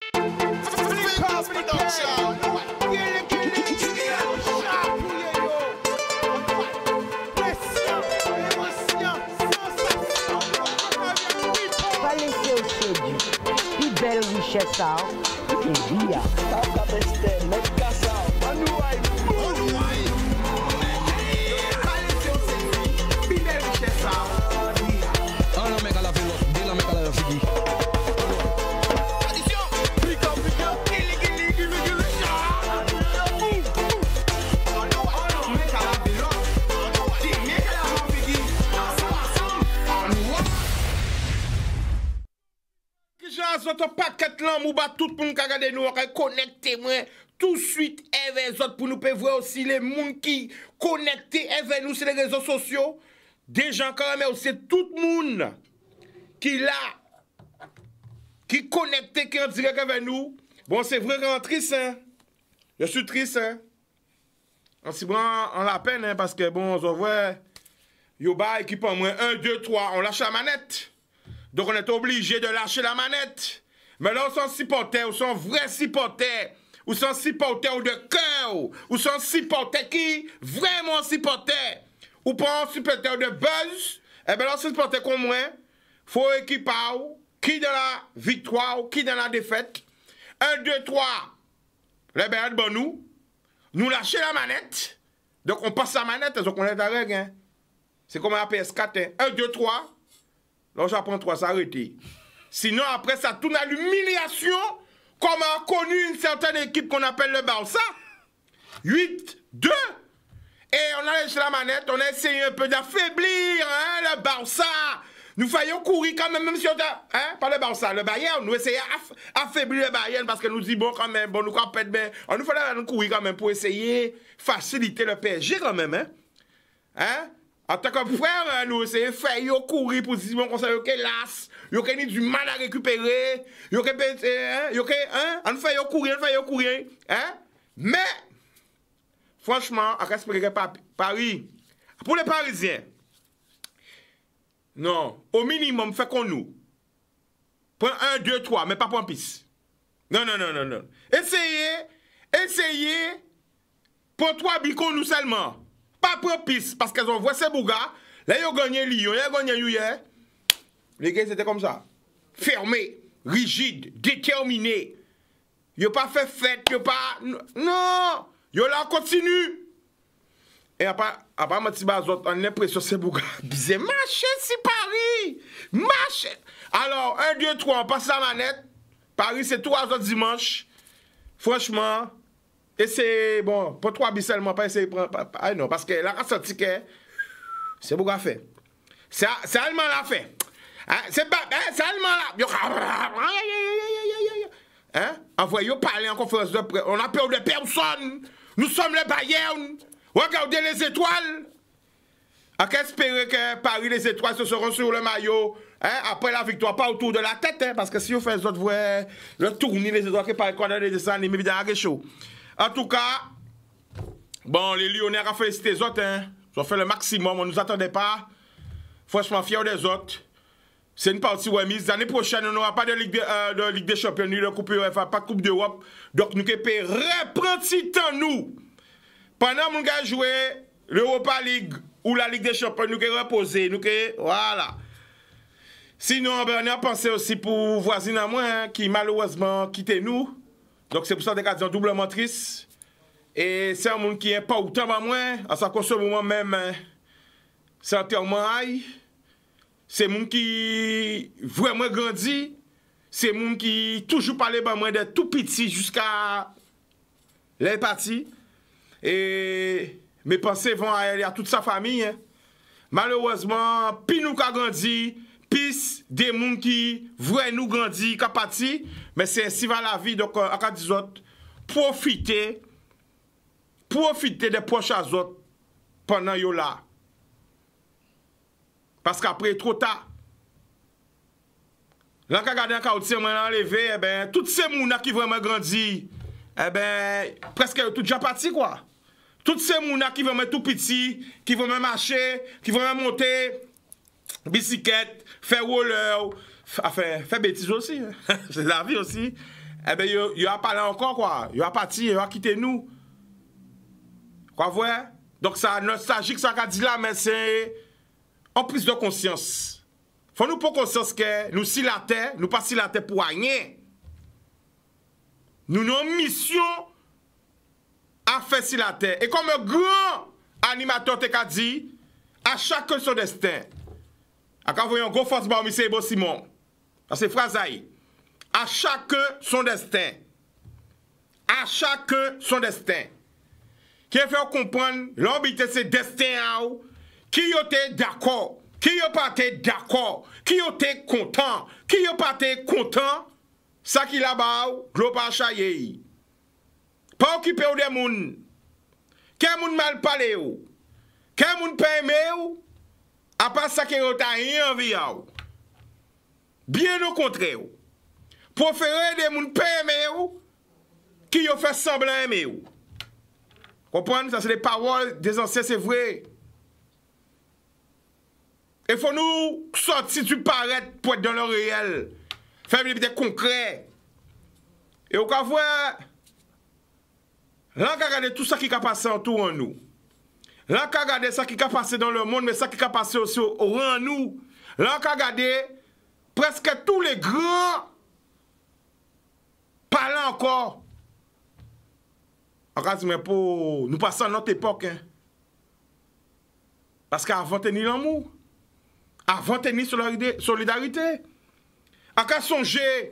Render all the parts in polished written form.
Belle richesse, ça. Et bien. Votre paquet là, mou bat tout pour nous regarder nous, connecter moi tout de suite avec les autres pour nous voir aussi les gens qui connectés avec nous sur les réseaux sociaux. Des gens quand même aussi tout le monde qui là, qui connecté, qui est en direct avec nous. Bon, c'est vraiment triste, hein. Je suis triste, hein. On la peine, hein, parce que bon, on voit, Yoba équipe en moins 1, 2, 3, on lâche la manette. Donc on est obligé de lâcher la manette. Mais là, on sont supporters, on sont vrais supporters, ou sont supporters de cœur, ou sont supporters qui vraiment supporters, ou pas un supporter de buzz. Eh bien là, supporters comme moi, faut équiper qui dans la victoire, qui dans la défaite. 1, 2, 3, les béats bon nous lâcher la manette. Donc on passe la manette, donc on est à règle. Hein. C'est comme la PS4. Hein. 1, 2, 3. Là, j'apprends 3, ça arrête. Sinon, après, ça tourne à l'humiliation, comme a connu une certaine équipe qu'on appelle le Barça. 8, 2. Et on a laissé la manette, on a essayé un peu d'affaiblir hein, le Barça. Nous faisons courir quand même si on a, hein, pas le Barça, le Bayern. Nous essayons d'affaiblir le Bayern parce que nous disons, bon, quand même, bon, nous capons bien. On nous fallait nous courir quand même pour essayer faciliter le PSG quand même, hein. Hein? En tant que frère, nous essayons de faire courir pour dire qu'on sait que las, qu'on a du mal à récupérer, on nous fait courir, hein? Mais, franchement, à respecter Paris, pour les Parisiens, non, au minimum, fait qu'on nous. Prends 1, 2, 3, mais pas pour un pisse. Non. Essayez, pour 3 bicons nous seulement. Pas propice, parce qu'ils ont vu ces bougas. Là, ils ont gagné Lyon, ils ont gagné hier. Les gars, c'était comme ça. Fermé, rigide, déterminé. Ils n'ont pas fait fête, ils n'ont pas. Non! Ils ont là, continue. Et après, on a l'impression que ces bougas. Ils ont marché, c'est Paris. Marché. Alors, 1, 2, 3, on passe la manette. Paris, c'est 3 autres dimanches. Franchement. Et c'est, bon, pour 3 bis seulement, pas essayer de prendre. Ah non, parce que la race ticket, c'est beaucoup à faire. C'est allemand l'a fait. Hein? C'est allemand là. Hein? Envoyez parler en conférence de presse. On a peur de personne. Nous sommes les Bayern. Regardez les étoiles. On peut espérer que Paris, les étoiles se seront sur le maillot. Hein? Après la victoire, pas autour de la tête. Hein? Parce que si on fait les autres, le tourner, les étoiles qui parlent dans les dessins animés, évidemment, c'est chaud. En tout cas, bon, les Lyonnais ont félicité les autres, hein. Ils ont fait le maximum, on ne nous attendait pas. Franchement, fiers des autres. C'est une partie remise. L'année prochaine, on n'aura pas de Ligue des Champions, ni de Coupe UEFA, pas de Coupe d'Europe. Donc, nous devons reprendre ce temps, nous. Pendant que nous avons joué l'Europa League ou la Ligue des Champions, nous devons reposer. Voilà. Sinon, ben, on a pensé aussi pour voisins à moi, hein, qui malheureusement quittent nous. Donc, c'est pour ça que je suis doublement triste. Et c'est un monde qui n'est pas autant à moi. À ce moment même, c'est entièrement aïe. C'est un monde qui vraiment grandit. C'est un monde qui toujours parle de moi de tout petit jusqu'à les parties. Et mes pensées vont aller à toute sa famille. Hein. Malheureusement, plus nous avons grandi, plus des gens qui voient nous grandir, qui parti. Mais c'est ainsi va la vie. Donc, à des autres, profitez des proches autres pendant yo là. Parce qu'après, trop tard. Là, quand regarde un caoutchouc, on a enlevé, eh ben, tous ces gens qui vraiment grandi, eh ben, presque tout déjà parti, quoi. Tous ces gens qui vraiment tout petit, qui vont même marcher, qui vont même monter, bicyclette, faire roller, faire bêtises aussi. C'est la vie aussi. eh bien, il a parlé encore, quoi. Il a parti, il a quitté nous. Quoi, vrai? Donc, ça, nostalgique, ça qu'a dit là, mais c'est en prise de conscience. Faut nous prendre conscience que nous, si la terre, nous pas si la terre pour rien. Nous avons une mission à faire sur la terre. Et comme un grand animateur t'a dit, à chacun son destin. À quand vous voyez un gros force bar, monsieur Ebo Simon. C'est phrase aïe. À chacun son destin. À chacun son destin. Qui fait comprendre l'ambité c'est destin qui était d'accord, qui n'a pas été d'accord, qui était content, qui n'a pas été content, ça qui là-bas, global chaye. Pas occupé des moun. Quel moun mal parlé ou? Quel moun pas aimé ou? À part ça qui n'a rien envie ou? Bien au contraire. Préférer des moun pas aimé ou qui ont fait semblant aimer ou. Comprenez? Ça c'est les paroles des anciens, c'est vrai. Il faut nous sortir du paraître pour être dans le réel. Faire des concrets. Et au cas voir, là, regardez tout ça qui a passé autour de nous. Là, regardez ça qui a passé dans le monde, mais ça qui a passé aussi au rang nous. Là, regardez presque tous les grands parlent encore. Mais pour nous passer à notre époque. Hein. Parce qu'avant, tenir l'amour. Avant, tenir solidarité. À qu'à songer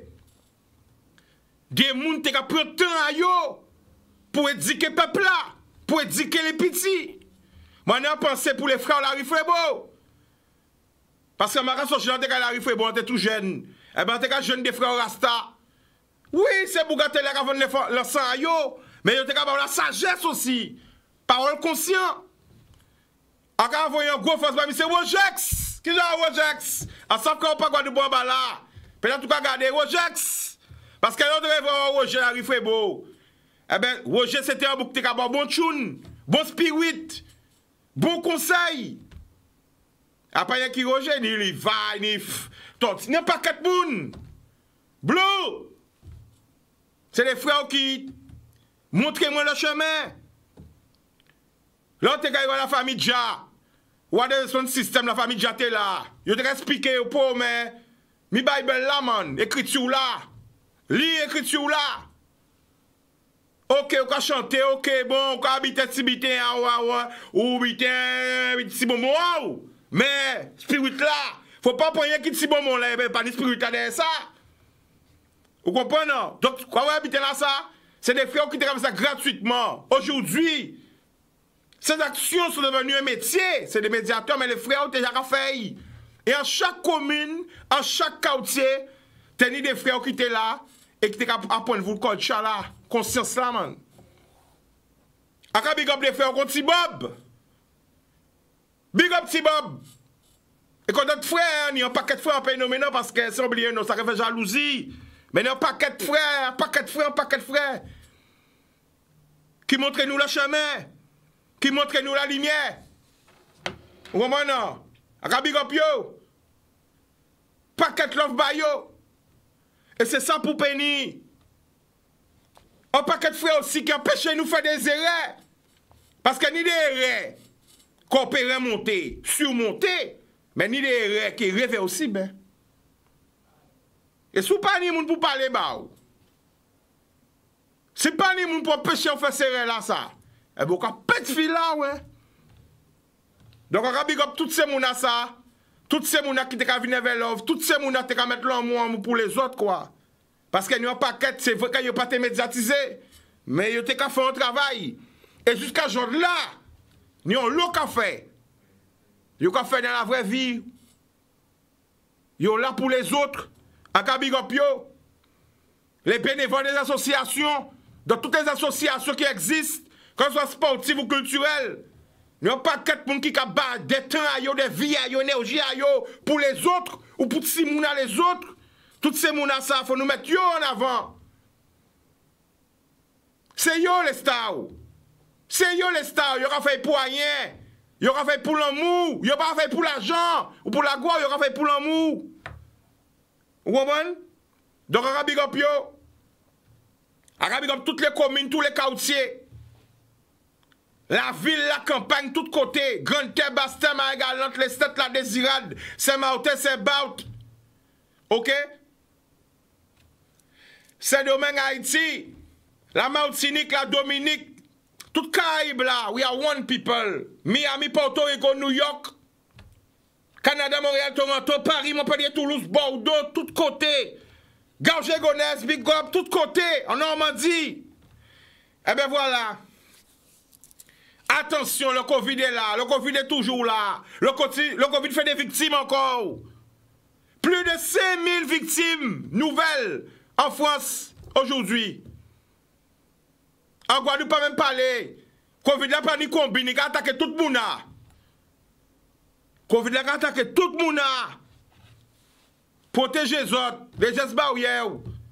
des gens qui ont pris le temps à yo pour éduquer le peuple là, pour éduquer les petits. Moi, je pense pour les frères Larry Frebo. Parce que je suis jeune, Larry Frebo, on était tout jeune. Eh bien, on était jeune des frères Rasta. Oui, c'est pour gâter les avant de le sang à yo. Mais il y a la sagesse aussi. Parole conscient. Encore vous voyez un gros force, c'est Rojex. Qui est Rojex? À sauf qu'on pas quoi de bon là. Peut-être qu'on regarder Rojex. Parce que l'autre rêve Roger Larry Frebo. Eh bien, Roger c'était un bouc qui a bon tune, bon spirit, bon conseil. Après, il y a qui Roger, il va, il n'y pas quatre moun. Blue. C'est les frères qui. Montrez-moi le chemin. L'autre gars, la famille Dja. Ou de son système, la famille Dja, t'es là. Je te expliquer au pauvre, mais. Mi Bible là, man. Écriture là. Lis écriture là. Ok, on va chanter, ok, bon, on va habiter Tibité, ou habiter Tibomon. Mais, spirit là. Faut pas prendre qui Tibomon là, pas de spirit là derrière ça. Vous comprenez? Donc, quoi, on va habiter là ça? C'est des frères qui travaillent ça gratuitement. Aujourd'hui, ces actions sont devenues un métier. C'est des médiateurs, mais les frères ont déjà fait. Et en chaque commune, en chaque quartier, t'as des frères qui étaient là et qui étaient apprendre vous le culture là, conscience là, man. Aka big up les frères contre Tibob. Big up Tibob. Et quand notre frère, il y a un paquet de frères en pays nommé parce que c'est oublié, ça fait jalousie. Mais il y a un paquet de frères, un paquet de frères. Qui montrent nous le chemin. Qui montrent nous la lumière. Vous comprenez? A big up yo. Paquet de love by yo. Et c'est ça pour Penny. Un paquet de frères aussi qui empêchent nous de faire des erreurs. Parce que ni des erreurs qu'on peut remonter, surmonter, mais ni des erreurs qui rêvent aussi, ben. Et si pas ni moun pour parler ba ou. Si pas ni moun pour pêcher on fait serrer là ça. Et bon ka pète fil là ouais. Donc on big up toutes ces mouna ça, toutes ces mouna qui te ka venir vers l'offre, toutes ces mouna te ka mettre l'amour pour les autres quoi. Parce que nous pas quête, c'est vrai que yo pas te médiatisé, mais yo te ka fait un travail. Et jusqu'à jour là, nous on l'eau ka fait. Yo ka fait dans la vraie vie. Yo là pour les autres. À big up yo, les bénévoles des associations, dans toutes les associations qui existent, que ce soit sportives ou culturelles, il n'y a pas quatre personnes qui ont des temps à yo, des vies à yo, énergie à yo, pour les autres, ou pour ces mouna les autres. Toutes ces mouna ça, il faut nous mettre yo en avant. C'est yo les stars. C'est yo les stars, il y aura fait pour rien. Il y aura fait pour l'amour, il y aura fait pour l'argent, ou pour la gloire, il y aura fait pour l'amour. Vous comprenez? Donc, on a big up yo. Arabi comme toutes les communes, tous les quartiers. La ville, la campagne, tous côtés. Grande-Terre, Basse-Terre, Marie-Galante, les Stètes, la Désirade, Saint-Martin, Saint-Baut. OK? Saint-Domingue, Haïti, la Martinique, la Dominique, toute Caraïbes là, we are one people. Miami, Porto Rico, New York, Canada, Montréal, Toronto, Paris, Montpellier, Toulouse, Bordeaux, tous côtés. Garges-Gonesse, Big Up, tous côtés, en Normandie. Eh bien voilà. Attention, le Covid est là, le Covid est toujours là. Le Covid fait des victimes encore. Plus de 5000 victimes nouvelles en France aujourd'hui. En Guadeloupe, pas même parler. Covid n'a pas ni combine, il a attaqué tout le monde. Covid a attaqué tout le monde. Protéger les autres, les gestes barrières.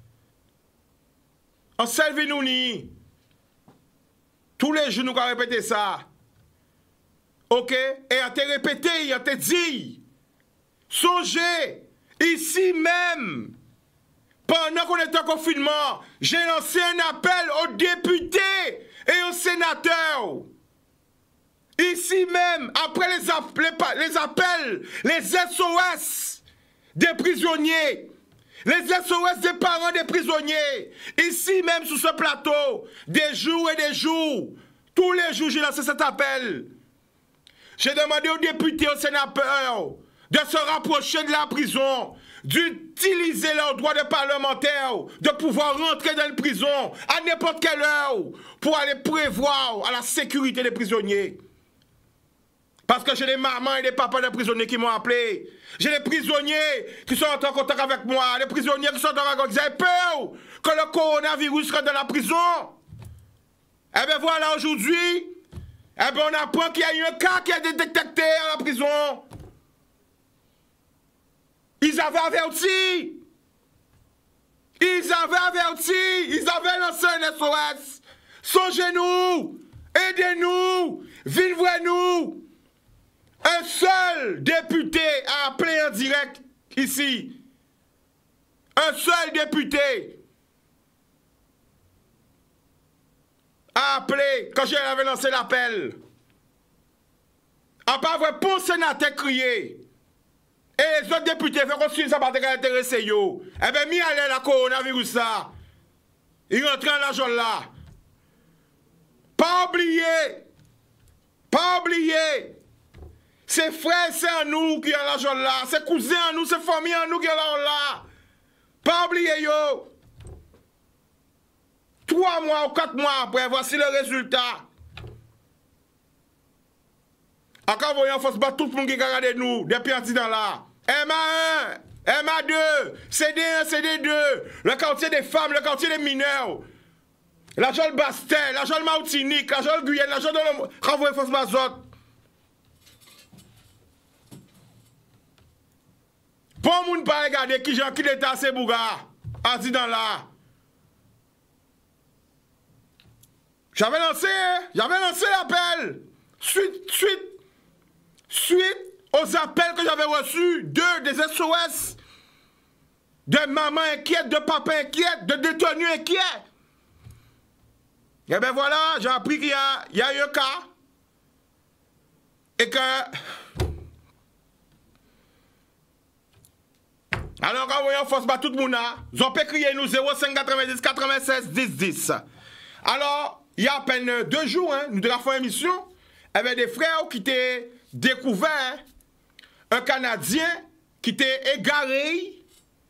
On servi nous ni. Tous les jours, nous allons répéter ça. OK? Et on te répété, on te dit. Songez, ici même, pendant qu'on est en confinement, j'ai lancé un appel aux députés et aux sénateurs. Ici même, après les appels, les SOS des prisonniers, les SOS des parents des prisonniers, ici même sur ce plateau, des jours et des jours, tous les jours j'ai lancé cet appel. J'ai demandé aux députés, aux sénateurs de se rapprocher de la prison, d'utiliser leur droit de parlementaire, de pouvoir rentrer dans la prison à n'importe quelle heure pour aller prévoir à la sécurité des prisonniers. Parce que j'ai des mamans et des papas de prisonniers qui m'ont appelé. J'ai des prisonniers qui sont en contact avec moi. Des prisonniers qui sont en contact avec moi. Ils avaient peur que le coronavirus rentre dans la prison. Eh bien voilà, aujourd'hui, eh bien on apprend qu'il y a eu un cas qui a été détecté à la prison. Ils avaient averti. Ils avaient averti. Ils avaient lancé un SOS. Songez-nous. Aidez-nous. Vivez-nous. Un seul député a appelé en direct ici. Un seul député a appelé quand j'avais lancé l'appel. En pas vrai, pour sénateur crier. Et les autres députés font comme si ça va intéresser yo. Eh bien, mi allait la coronavirus ça. Il rentre dans l'argent là. Pas oublier. Pas oublier. C'est frères, c'est à nous qui ont l'argent là. C'est cousins à nous, c'est famille à nous qui ont l'argent là. Pas oublier yo. 3 mois ou 4 mois après, voici le résultat. Encore voyons, faut se battre tout le monde qui regarde nous, depuis un temps là. MA1, MA2, CD1, CD2, le quartier des femmes, le quartier des mineurs, la Jole Bastel, la Jole Martinique, la Jole Guyane, la Jole de l'homme, renvoyez force Mazot. Pour moun pas regarder qui j'en qui l'état c'est Bouga, dans là. J'avais lancé l'appel. Suite aux appels que j'avais reçus, des SOS, de maman inquiète, de papa inquiète, de détenus inquiets. Et bien voilà, j'ai appris qu'il y a eu un cas. Et que... Alors, quand vous voyez, force bat tout le monde, ils ont crier nous 05 90 96 10 10. Alors, il y a à peine 2 jours, nous devons faire une émission. Il y avait des frères qui étaient découverts un Canadien qui était égaré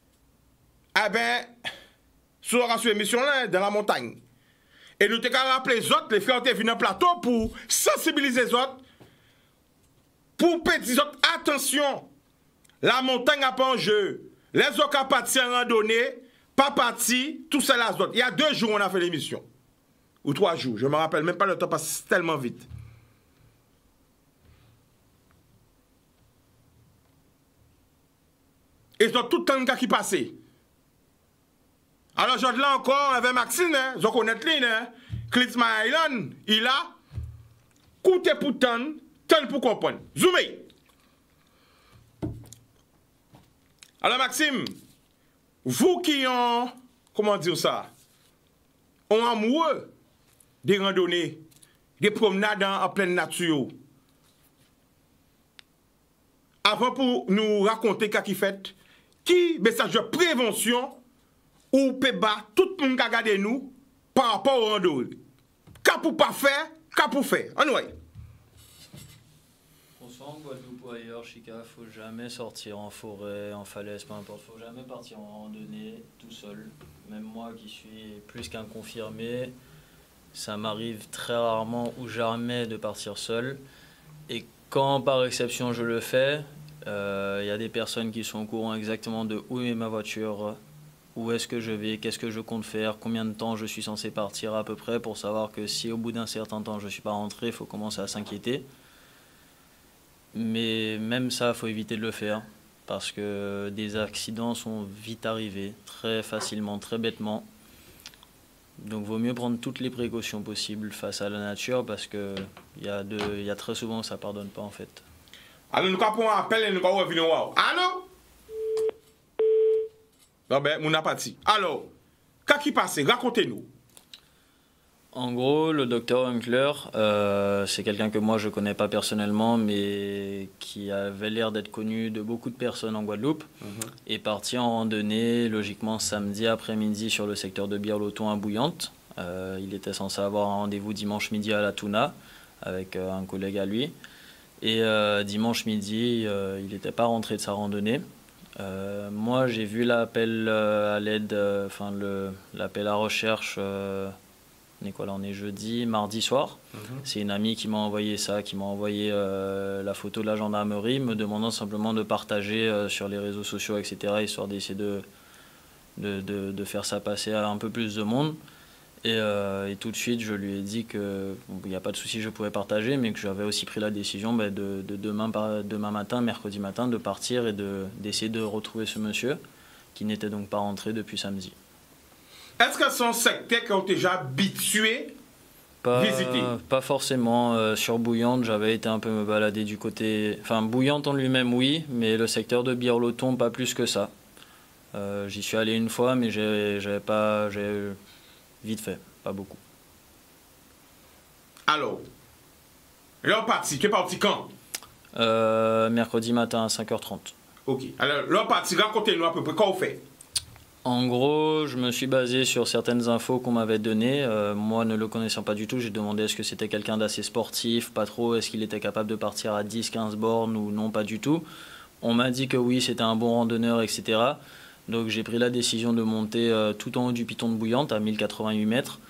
sur une émission là, dans la montagne. Et nous avons rappelé les autres, les frères étaient venus en plateau pour sensibiliser les autres, pour péter les autres, attention, la montagne n'a pas en jeu. Les autres qui partis en randonnée, pas partis, tout ça là. Il y a 2 jours on a fait l'émission. Ou 3 jours, je ne me rappelle même pas, le temps passe tellement vite. Ils ont tout le temps qui passait. Alors, je là encore, avec Maxime, je connais lui, Klitzma Island, il a coûté pour tant pour comprendre. Zoomé. Alors, Maxime, vous qui ont, comment dire ça, on amoureux des randonnées, des promenades en pleine nature. Avant pour nous raconter qu'à qui fait, qui message de prévention ou peut battre tout le monde qui regarde nous par rapport aux randonnées. Qu'à pour pas faire, qu'à pour faire. Anyway. Qu'on soit en Guadeloupe ou ailleurs, Chica, faut jamais sortir en forêt, en falaise, peu importe. Faut jamais partir en randonnée tout seul. Même moi qui suis plus qu'un confirmé, ça m'arrive très rarement ou jamais de partir seul. Et quand par exception je le fais, y a des personnes qui sont au courant exactement de où est ma voiture, où est-ce que je vais, qu'est-ce que je compte faire, combien de temps je suis censé partir à peu près pour savoir que si au bout d'un certain temps je ne suis pas rentré, il faut commencer à s'inquiéter. Mais même ça, il faut éviter de le faire parce que des accidents sont vite arrivés, très facilement, très bêtement. Donc, vaut mieux prendre toutes les précautions possibles face à la nature parce qu'il y a très souvent que ça ne pardonne pas en fait. Alors, nous avons un appel et nous avons revenir. Allô? Non, ben, on a parti. Alors, qu'est-ce qui passe? Racontez-nous. En gros, le docteur Hunkler, c'est quelqu'un que moi je ne connais pas personnellement, mais qui avait l'air d'être connu de beaucoup de personnes en Guadeloupe, est parti en randonnée, logiquement samedi après-midi sur le secteur de Birloton à Bouillante. Il était censé avoir un rendez-vous dimanche midi à la Tuna avec un collègue à lui. Et dimanche midi, il n'était pas rentré de sa randonnée. Moi, j'ai vu l'appel à l'aide, l'appel à recherche. On est jeudi, mardi soir. C'est une amie qui m'a envoyé ça, qui m'a envoyé la photo de la gendarmerie, me demandant simplement de partager sur les réseaux sociaux, etc., histoire d'essayer de faire ça passer à un peu plus de monde. Et tout de suite, je lui ai dit qu'il n'y a pas de souci, je pouvais partager, mais que j'avais aussi pris la décision de demain matin, mercredi matin, de partir et d'essayer de retrouver ce monsieur qui n'était donc pas rentré depuis samedi. Est-ce que son secteur qui ont déjà habitué visiter? Pas forcément. Sur Bouillante, j'avais été un peu me balader du côté... Enfin, Bouillante en lui-même, oui, mais le secteur de Birloton, pas plus que ça. J'y suis allé une fois, mais j'ai vite fait, pas beaucoup. Alors, l'heure partie, tu es parti quand? Mercredi matin à 5h30. Ok. Alors, l'heure partie, racontez-nous à peu près quoi on fait. En gros, je me suis basé sur certaines infos qu'on m'avait données. Moi, ne le connaissant pas du tout, j'ai demandé est-ce que c'était quelqu'un d'assez sportif, pas trop, est-ce qu'il était capable de partir à 10-15 bornes ou non, pas du tout. On m'a dit que oui, c'était un bon randonneur, etc. Donc j'ai pris la décision de monter tout en haut du piton de Bouillante à 1088 mètres.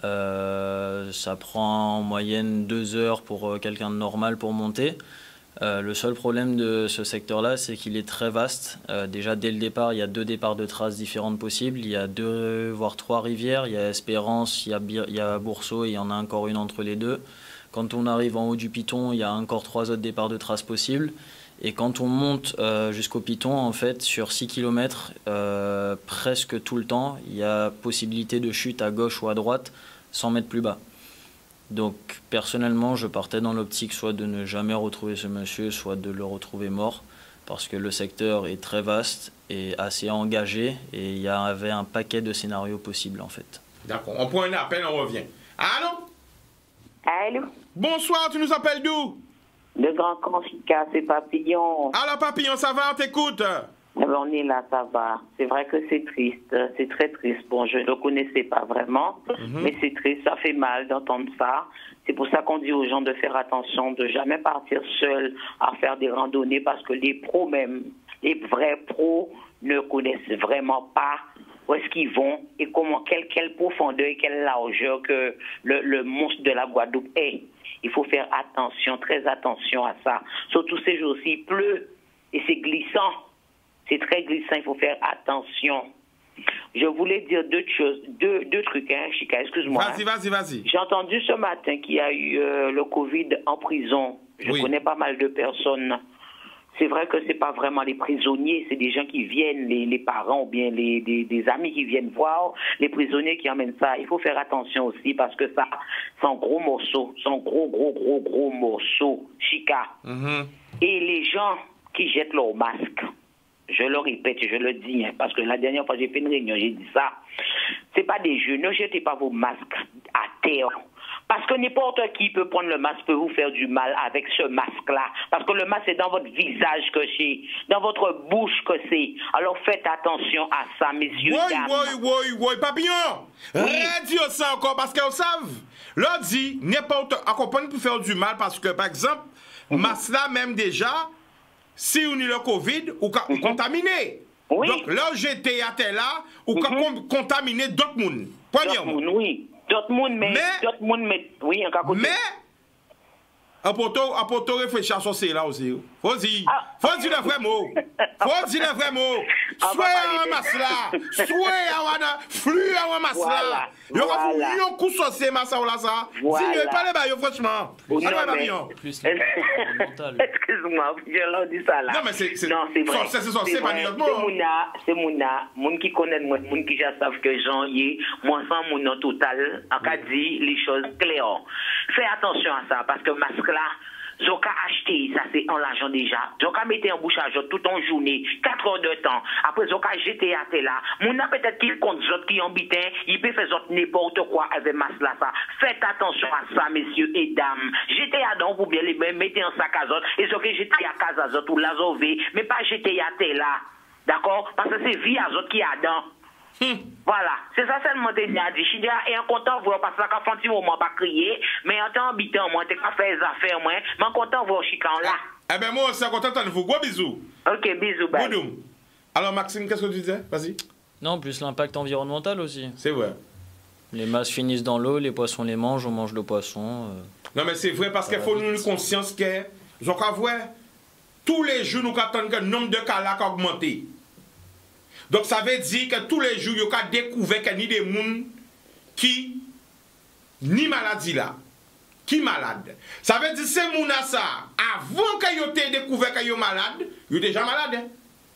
Ça prend en moyenne 2 heures pour quelqu'un de normal pour monter. Le seul problème de ce secteur-là, c'est qu'il est très vaste. Déjà, dès le départ, il y a 2 départs de traces différentes possibles. Il y a 2, voire 3 rivières. Il y a Espérance, il y a Boursault et il y en a encore une entre les deux. Quand on arrive en haut du piton, il y a encore 3 autres départs de traces possibles. Et quand on monte jusqu'au piton, en fait, sur 6 km, presque tout le temps, il y a possibilité de chute à gauche ou à droite, 100 mètres plus bas. Donc personnellement, je partais dans l'optique soit de ne jamais retrouver ce monsieur, soit de le retrouver mort, parce que le secteur est très vaste et assez engagé, et il y avait un paquet de scénarios possibles en fait. D'accord, on prend un appel, on revient. Allô? Allô? Bonsoir, tu nous appelles d'où? Le Grand Confica, c'est Papillon. Alors Papillon, ça va, on t'écoute? Eh ben, on est là, ça va. C'est vrai que c'est triste, c'est très triste. Bon, je ne le connaissais pas vraiment, mais c'est triste, ça fait mal d'entendre ça. C'est pour ça qu'on dit aux gens de faire attention, de jamais partir seul à faire des randonnées, parce que les pros même, les vrais pros ne connaissent vraiment pas où est-ce qu'ils vont et comment, quelle profondeur et quelle largeur que le monstre de la Guadeloupe est. Il faut faire attention, très attention à ça. Surtout ces jours-ci, il pleut et c'est glissant. C'est très glissant, il faut faire attention. Je voulais dire deux choses, deux trucs, hein, Chica, excuse-moi. Vas-y. J'ai entendu ce matin qu'il y a eu le Covid en prison. Je connais pas mal de personnes. C'est vrai que c'est pas vraiment les prisonniers, c'est des gens qui viennent, les parents ou bien des amis qui viennent voir, les prisonniers qui emmènent ça. Il faut faire attention aussi parce que ça, c'est un gros morceau, c'est un gros morceau, Chica. Et les gens qui jettent leur masque. je le répète, je le dis, hein, parce que la dernière fois j'ai fait une réunion, j'ai dit ça. C'est pas des jeux, ne jetez pas vos masques à terre. Parce que n'importe qui peut prendre le masque, peut vous faire du mal avec ce masque-là. Parce que le masque, c'est dans votre visage que c'est, dans votre bouche que c'est. Alors faites attention à ça, messieurs, dames. Oui, papillon. Redis ça encore, parce qu'on savent. L'on dit, n'importe qui peut faire du mal, parce que, par exemple, masque là, même déjà, si on a le Covid, ou contaminé. Oui. Donc, là, j'étais à tel là, ou contaminé d'autres mondes. Premièrement. Oui. D'autres mondes, mais oui, encore côté. Mais, à poto réfléchir à ça, c'est là aussi. Faut dire le vrai mot. Faut dire le vrai mot. Soit à masla, soit à flux à masla. Il y aura un coup saucé, massa ou là ça. Si vous parlez, bah, franchement. Excuse-moi, je leur dis ça là. Non, mais c'est vrai. C'est pas notre mot. C'est mon qui connaît, mon qui savent que Jean y est, moi sans mon total, en cas dit les choses claires. Fais attention à ça, parce que masque là, Zoka acheté, ça c'est en l'argent déjà. Zoka mettait en bouche à jour tout en journée, 4 heures de temps. Après Zoka jeté à tel là. Mon a peut-être qu'il compte Zot qui en bitin, il peut faire n'importe quoi avec masque là ça. Faites attention à ça, messieurs et dames. Jeté à don pour bien les mettez en sac à Zot. Et Zoka jeté à casa à Zot ou la zové, mais pas jeté à tel là. D'accord? Parce que c'est vie à Zot qui a dans. Voilà, c'est ça seulement que j'ai dit. Je suis content de voir parce que ça fait un petit moment pas crier, mais en tant habitant, moi, t'es pas fait les affaires, moi, mais content de voir Chican là. Eh ben, moi, c'est content de vous. Gros bisous. Ok, bisous, bye. Boudoum. Alors, Maxime, qu'est-ce que tu disais? Vas-y. Non, plus l'impact environnemental aussi. C'est vrai. Les masses finissent dans l'eau, les poissons les mangent, on mange le poisson. Non, mais c'est vrai parce qu'il faut nous une conscience que, donc, tous les jours, nous attendons que le nombre de cas là a augmenté. Donc ça veut dire que tous les jours, il y a découvert qu'il y a des gens qui ni maladie là, qui malade. Ça veut dire que ces gens ça, avant qu'ils aient découvert qu'ils sont malades, ils sont déjà malades.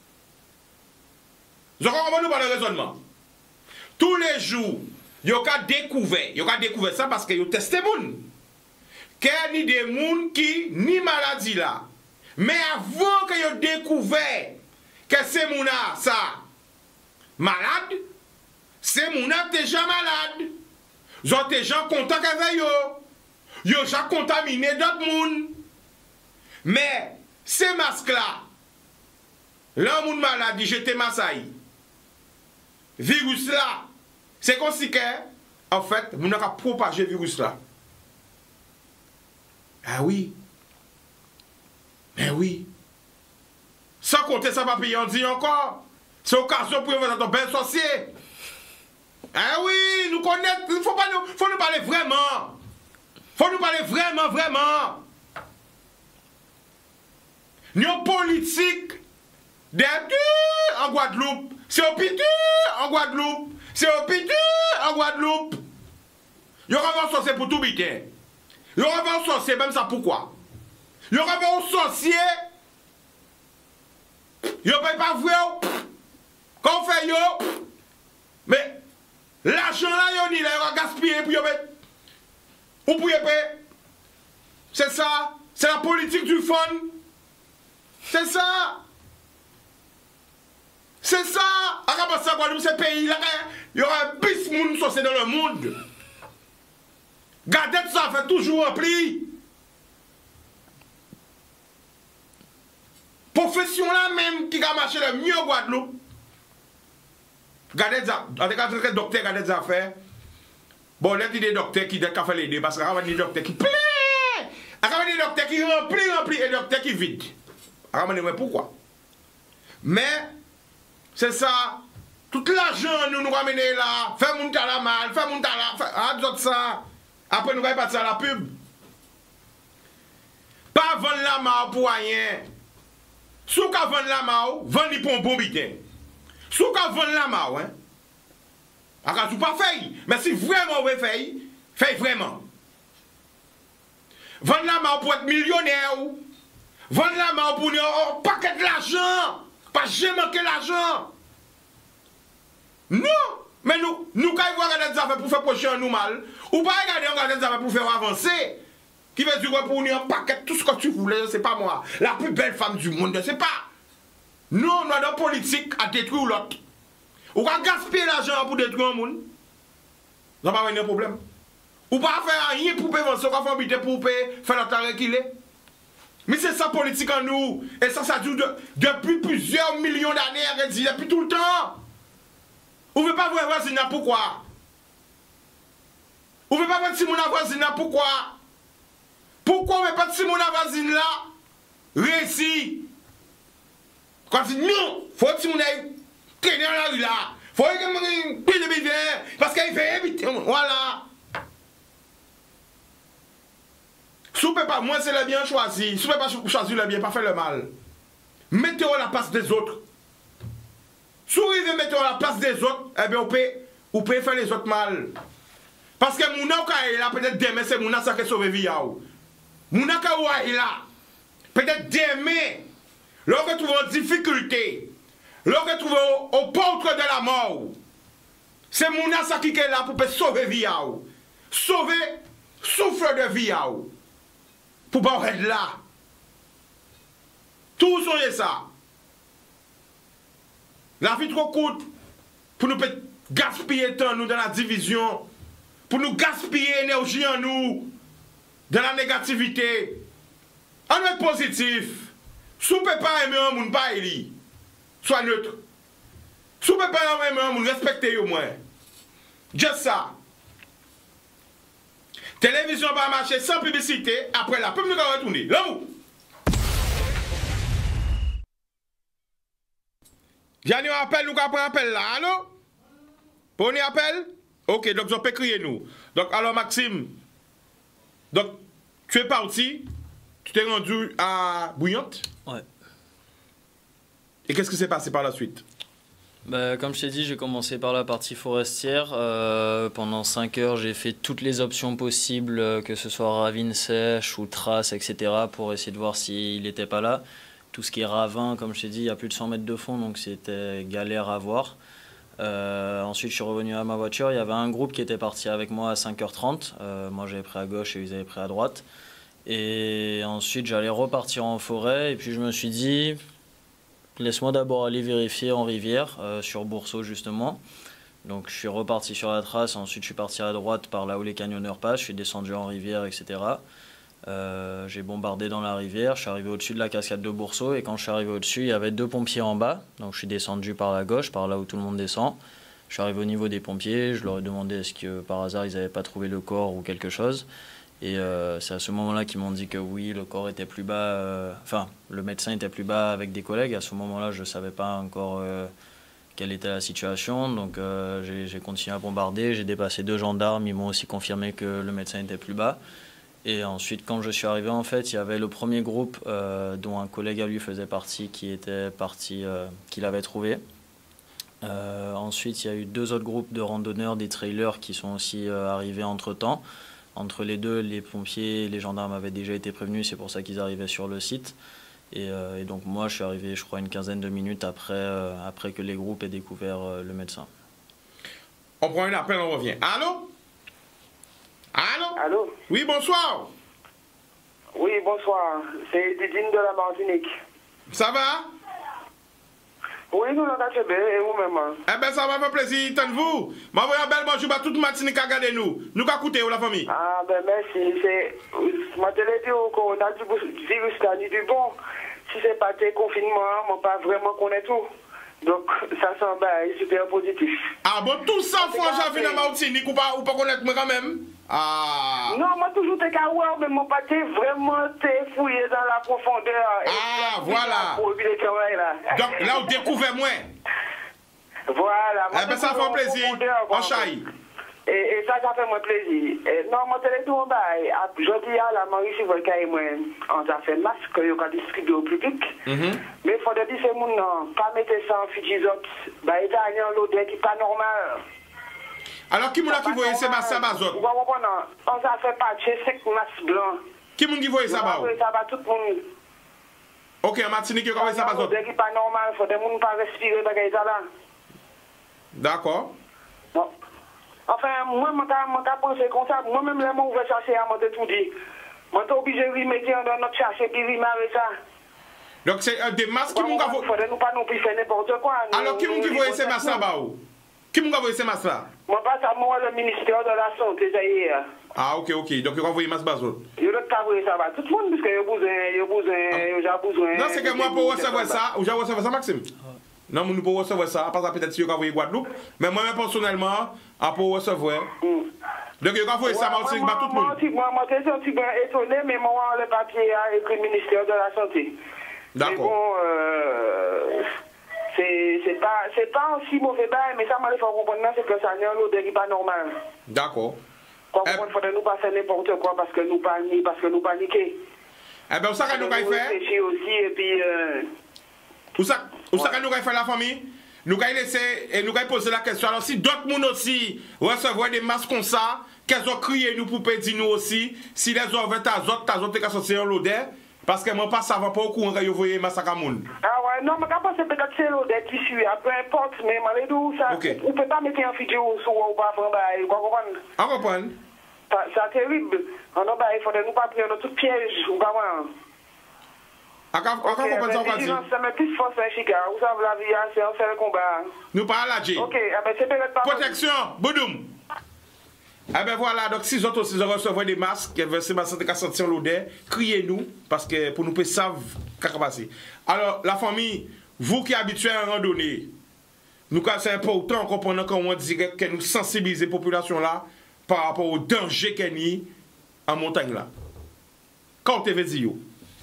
Donc on va nous parler de raisonnement. Tous les jours, il y a découvert ça parce qu'ils ont testé les gens. Qu'il y a des gens qui ni maladie là. Mais avant qu'ils aient découvert que ces gens ça, malade, c'est mon déjà malade. Ils ont déjà contents avec eux. Ils ont déjà contaminé d'autres monde. Mais ces masques-là, l'homme malade, j'étais massaï. Virus-là, c'est comme si que, en fait, on n'a pas propagé le virus-là. Ah oui. Ben oui. Sans compter ça, papier, on dit encore. C'est l'occasion pour vous être un bel sorcier. Ah oui, nous connaissons, il faut nous parler vraiment. Faut nous parler vraiment. Nous sommes politiques en Guadeloupe. C'est au pitu en Guadeloupe. C'est au pitu en Guadeloupe. Il y aura un sorcier pour tout biter. Il y aura un sorcier, même ça pourquoi. Il y aura un sorcier. Il n'y a pas vrai. Quand on fait yo, mais l'argent là, il va gaspiller pour y mettre. Ou pour y payer. C'est ça. C'est la politique du fun. C'est ça. C'est ça. À part ça, Guadeloupe, ce pays là, il y aura un bis moun saucé dans le monde. Gardez ça, fait toujours rempli. Profession là même qui a marché le mieux au Guadeloupe. Regardez ça, en tout cas, le docteur regarde des affaires. Bon, là, il y a des docteurs qui ont fait les deux, parce qu'il y a des docteurs qui plaît. Il y a des docteurs qui remplis, et des docteurs qui vident. Alors, je me dis, pourquoi? Mais, c'est ça. Tout l'argent, nous ramener là, faire mon la mal, faire mon la ça. Après, nous allons partir à la pub. Pas vendre la mort pour rien. Si vous vendez la mort, vendez pour un bon bitin. Si vous vendez la mort, hein, alors vous pas fait, mais si vraiment vous faites, faites vraiment. Vendre la mort pour être millionnaire, vendre la mort pour un paquet de l'argent, pas jamais manquer l'argent. Non, mais nous quand vous regardez des affaires pour faire prochain nous mal, ou pas regarder des affaires pour faire avancer, qui veut dire pour nous un paquet, tout ce que tu voulais, c'est pas moi, la plus belle femme du monde, c'est pas. Nous, on a dans politique à détruire l'autre. Ou pas gaspiller l'argent pour détruire un monde. Ça va pas de problème. Ou pas faire rien pour payer votre conformité pour faire notre arrêt qu'il est. Mais c'est ça politique en nous. Et ça dure depuis plusieurs millions d'années, depuis tout le temps. Vous ne pouvez pas voir voisin pourquoi? Vous ne pouvez pas voir si mon voisin pourquoi? Pourquoi on ne met pas si mon voisin là réussit? Quand on dit non, faut que mon aille traîner dans la rue là. Faut que mon pile de bivère parce qu'il fait éviter. Voilà. Si vous ne pouvez pas, moi c'est le bien choisi. Si vous ne pouvez pas choisir le bien, pas faire le mal. Mettez-vous à la place des autres. Si vous arrivez à mettre à la place des autres, eh bien, vous pouvez faire les autres mal. Parce que Mouna est là, peut-être demain, c'est Mouna qui sauve la vie. Mouna est là, peut-être demain, lorsque vous trouvez en difficulté, lorsque vous trouvez au porte de la mort, c'est Mouna qui est là pour sauver la vie. Sauver souffle de vie. Pour pas être là. Tout soyez ça. La vie trop courte pour nous gaspiller temps nous dans la division, pour nous gaspiller énergie en nous dans la négativité. On est positif. Si vous ne pouvez pas aimer un monde, pas éli. Sois neutre. Si vous ne pouvez pas aimer un monde, respectez au moins. Juste ça. Télévision va marcher sans publicité. Après la pub, nous allons retourner. L'amour. J'ai un appel, nous avons un appel là, allô? Prenez appel? Ok, donc on peut crier nous. Donc, alors Maxime, donc tu es parti, tu t'es rendu à Bouillante? Ouais. Et qu'est-ce qui s'est passé par la suite? Bah, comme je t'ai dit, j'ai commencé par la partie forestière. Pendant 5 heures, j'ai fait toutes les options possibles, que ce soit ravine sèche ou trace, etc., pour essayer de voir s'il n'était pas là. Tout ce qui est ravin, comme je t'ai dit, il y a plus de 100 mètres de fond, donc c'était galère à voir. Ensuite, je suis revenu à ma voiture. Il y avait un groupe qui était parti avec moi à 5h30. Moi, j'avais pris à gauche et ils avaient pris à droite. Et ensuite, j'allais repartir en forêt. Et puis, je me suis dit, laisse-moi d'abord aller vérifier en rivière, sur Boursault, justement. Donc, je suis reparti sur la trace. Ensuite, je suis parti à droite par là où les camionneurs passent. Je suis descendu en rivière, etc. J'ai bombardé dans la rivière, je suis arrivé au-dessus de la cascade de Boursault et quand je suis arrivé au-dessus, il y avait 2 pompiers en bas, donc je suis descendu par la gauche, par là où tout le monde descend. Je suis arrivé au niveau des pompiers, je leur ai demandé est-ce que par hasard ils n'avaient pas trouvé le corps ou quelque chose. Et c'est à ce moment-là qu'ils m'ont dit que oui, le corps était plus bas, enfin le médecin était plus bas avec des collègues. À ce moment-là, je ne savais pas encore quelle était la situation, donc j'ai continué à bombarder, j'ai dépassé 2 gendarmes, ils m'ont aussi confirmé que le médecin était plus bas. Et ensuite, quand je suis arrivé, en fait, il y avait le premier groupe dont un collègue à lui faisait partie, qui était parti, qu'il avait trouvé. Ensuite, il y a eu 2 autres groupes de randonneurs, des trailers, qui sont aussi arrivés entre-temps. Entre les deux, les pompiers et les gendarmes avaient déjà été prévenus, c'est pour ça qu'ils arrivaient sur le site. Et donc moi, je suis arrivé, je crois, une quinzaine de minutes après que les groupes aient découvert le médecin. On prend un appel, on revient. Allô? Allô? Allô? Oui, bonsoir. Oui, bonsoir. C'est Didine de la Martinique. Ça va? Oui, nous l'avons fait bien, et vous-même? Eh bien, ça va faire plaisir, tant vous. M'envoyez un bel bonjour à toute Martinique à regarder nous. Nous qu'à écouter, la famille. Ah, ben merci. C'est. Ma télé dit au coronavirus, là, ni du bon. Si c'est pas tes confinements, on ne pas vraiment connaître tout. Donc, ça semble super positif. Ah bon, tout ça, franchement, j'ai vu dans Martinique, ou pas connaître moi quand même? Ah. Non, moi toujours t'es qu'à voir, mais mon pâté vraiment t'es fouillé dans la profondeur. Ah, voilà. Donc là, on découvre moins. Voilà. Eh bien, ça fait plaisir. On chaille. Et ça fait moi plaisir. Non, mon téléphone, je dis à la Marie si vous voulez moi, on a fait masque que vous avez distribué au public. Mais il faut dire que c'est mon nom, pas mettre ça en futisote. Il y a l'odeur qui n'est pas normale. Alors, qui m'a qui voit ces masques à Bazot? On a fait patcher 5 masques blancs. Qui m'a qui voit ça à Ça va tout le monde. Ok, en Martinique, qui voit ça à Bazot? L'odeur qui n'est pas normale, il faut que les gens ne pas respirer dans là. D'accord. Bon. Enfin, moi, je pense comme ça. Moi-même, je vais chercher à me tout dire. Je suis obligé de remettre dans notre chercher et de remarrer ça. Donc c'est des masques qui m'ont Il faudrait nous pas non plus faire n'importe quoi. Alors qui m'ont voyé ces masques là-bas? Qui m'ont envoyé ces masques là? Moi, pas ça, moi, le ministère de la Santé, ça y est. Ah, ok. Donc, il a envoyé masques bas. Il a envoyé ça va. Tout le monde, parce qu'il a besoin. Non, c'est que moi, pour recevoir ça, ou j'ai recevoir ça, Maxime? Non, nous pouvons recevoir ça. À part ça, peut-être qu'il a envoyé Guadeloupe. Mais moi-même, personnellement, pour recevoir. Donc, il a envoyé ça, tout le monde. Moi, je suis un petit peu étonné, mais moi, le papier a écrit ministère de la Santé. D'accord. Mais bon, c'est pas aussi mauvais bail, mais ça m'a fait comprendre, c'est que ça n'a l'odeur qui pas normal. D'accord. Il ne faudrait nous pas faire n'importe quoi parce que nous paniquons. Eh bien, ça que nous allons faire. Aussi, et puis. Où ça que nous allons faire la famille? Nous allons laisser et nous allons poser la question. Alors, si d'autres monde aussi recevoir des masques comme ça, qu'elles ont crié nous pour dire nous aussi, si les autres veulent t'azote qu'à sortir l'odeur, parce que moi, pas ça va pas au courant que vous voyez masque à moun. Ah ouais, non, mais quand c'est peut-être c'est l'odeur qui suit, peu importe, mais malheureusement, ça, on ne peut pas mettre un vidéo sur ou pas, vous comprenez? On comprend. C'est terrible. Il faudrait nous pas prendre tout piège, vous comprenez? Ça met plus force à Chica. Vous savez, la vie, c'est un seul combat. Nous parlons là, J. Ok, c'est peut-être pas. Protection, Boudoum. Eh bien voilà, donc si vous autres aussi recevoir des masques, ces masques qui sentir l'odeur, criez-nous, parce que pour nous peut savoir ce qui va passer. Alors, la famille, vous qui habituez à randonner, nous c'est important comprendre comment on dit que nous sensibiliser la population là par rapport au danger qu'il y a en montagne là. Quand tu veux dire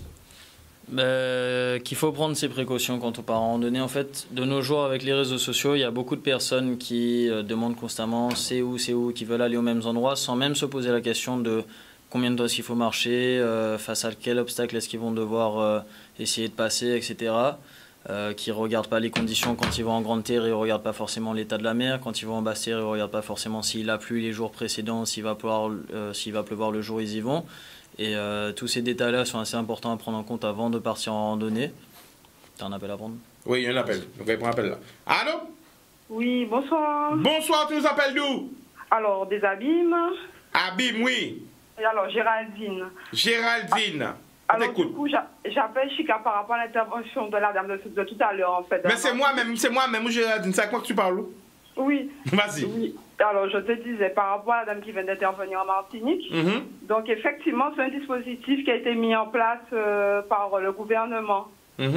qu'il faut prendre ses précautions quand on part en randonnée. En fait, de nos jours, avec les réseaux sociaux, il y a beaucoup de personnes qui demandent constamment c'est où, qui veulent aller aux mêmes endroits, sans même se poser la question de combien de temps il faut marcher, face à quel obstacle est-ce qu'ils vont devoir essayer de passer, etc. Qui ne regardent pas les conditions quand ils vont en grande terre, ils ne regardent pas forcément l'état de la mer. Quand ils vont en basse terre, ils ne regardent pas forcément s'il a plu les jours précédents, s'il va pleuvoir le jour où ils y vont. Et tous ces détails-là sont assez importants à prendre en compte avant de partir en randonnée. Tu as un appel à prendre? Oui, il y a un appel. Donc, il prend un appel là. Allô? Oui, bonsoir. Bonsoir, tu nous appelles d'où? Alors, des Abîmes. Abîmes, oui. Et alors, Géraldine. Géraldine. Alors, du coup, j'appelle Chica par rapport à l'intervention de la dame de tout à l'heure, en fait. Mais c'est moi-même, Géraldine. C'est avec moi que tu parles? Oui. Vas-y. Oui. Alors, je te disais, par rapport à la dame qui vient d'intervenir en Martinique, donc effectivement, c'est un dispositif qui a été mis en place par le gouvernement.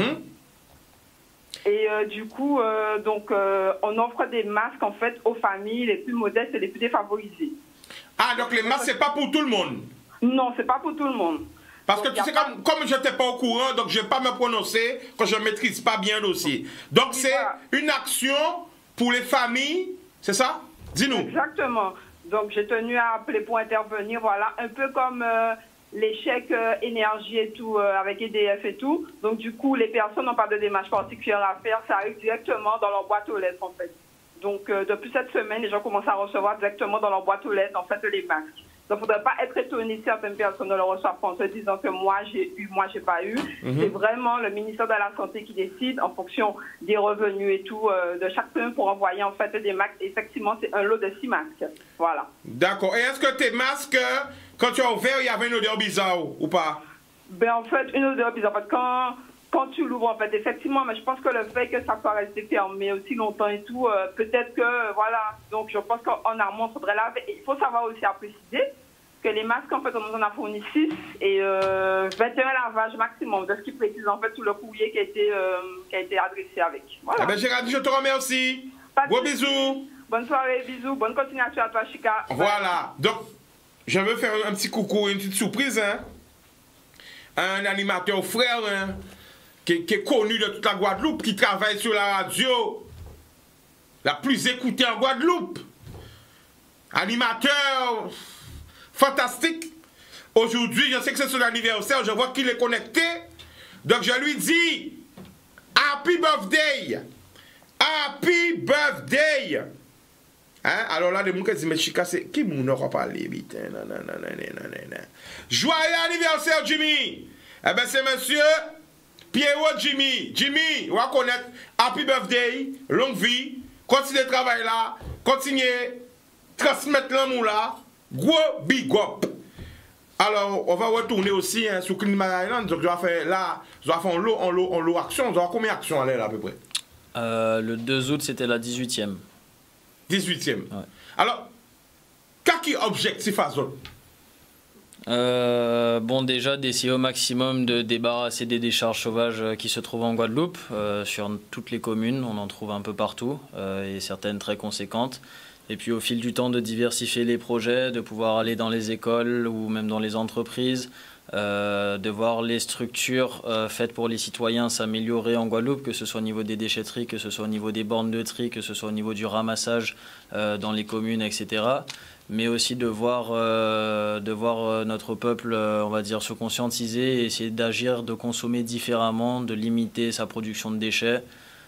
Et du coup, on offre des masques, en fait, aux familles les plus modestes et les plus défavorisées. Ah, donc les masques, c'est pas pour tout le monde? Non, c'est pas pour tout le monde. Parce que tu sais, comme je n'étais pas au courant, donc je ne vais pas me prononcer quand je ne maîtrise pas bien le dossier. Donc c'est une action pour les familles, c'est ça? Dis-nous. Exactement. Donc j'ai tenu à appeler pour intervenir, voilà, un peu comme les chèques énergie et tout, avec EDF et tout. Donc du coup, les personnes n'ont pas de démarche particulière à faire, ça arrive directement dans leur boîte aux lettres en fait. Donc depuis cette semaine, les gens commencent à recevoir directement dans leur boîte aux lettres en fait les masques. Donc, il ne faudrait pas être étonné si certaines personnes ne le reçoivent pas en se disant que moi, j'ai eu, moi, j'ai pas eu. C'est vraiment le ministère de la Santé qui décide en fonction des revenus et tout de chacun pour envoyer en fait des masques. Effectivement, c'est un lot de 6 masques. Voilà. D'accord. Et est-ce que tes masques, quand tu as ouvert, il y avait une odeur bizarre ou pas? Ben, en fait, une odeur bizarre. En fait, quand tu l'ouvres, en fait, effectivement, mais je pense que le fait que ça soit resté fermé aussi longtemps et tout, peut-être que, voilà. Donc, je pense qu'en amont, il faudrait laver. Il faut savoir aussi à préciser que les masques, en fait, on en a fourni 6 et 21 lavages maximum, de ce qui précise, en fait, tout le courrier qui a été adressé avec. Voilà. Eh bien, Géraldine, je te remercie. Gros bisous. Bonne soirée, bisous. Bonne continuation à toi, Chica. Voilà. Donc, je veux faire un petit coucou, une petite surprise, hein. Un animateur frère, hein, qui est connu de toute la Guadeloupe, qui travaille sur la radio la plus écoutée en Guadeloupe. Animateur fantastique. Aujourd'hui, je sais que c'est son anniversaire, je vois qu'il est connecté. Donc je lui dis Happy Birthday! Happy Birthday! Hein? Alors là, des gens qui disent, mais Chica, c'est qui moun n'aura parlé vite? Joyeux anniversaire, Jimmy! Eh bien, c'est monsieur Pierrot Jimmy. Jimmy, on va connaître Happy Birthday, longue vie, continuez de travailler là, continuez transmettre l'amour là, gros big up. Alors, on va retourner aussi hein, sur Climat Island. Donc, je vais faire là, je vais faire en lot action. On va avoir combien d'actions là, à peu près? Le 2 août, c'était la 18e. 18e. Ouais. Alors, quel objectif à zone? Bon, déjà d'essayer au maximum de débarrasser des décharges sauvages qui se trouvent en Guadeloupe, sur toutes les communes, on en trouve un peu partout, et certaines très conséquentes. Et puis au fil du temps de diversifier les projets, de pouvoir aller dans les écoles ou même dans les entreprises, de voir les structures faites pour les citoyens s'améliorer en Guadeloupe, que ce soit au niveau des déchetteries, que ce soit au niveau des bornes de tri, que ce soit au niveau du ramassage dans les communes, etc. Mais aussi de voir notre peuple, on va dire, se conscientiser et essayer d'agir, de consommer différemment, de limiter sa production de déchets,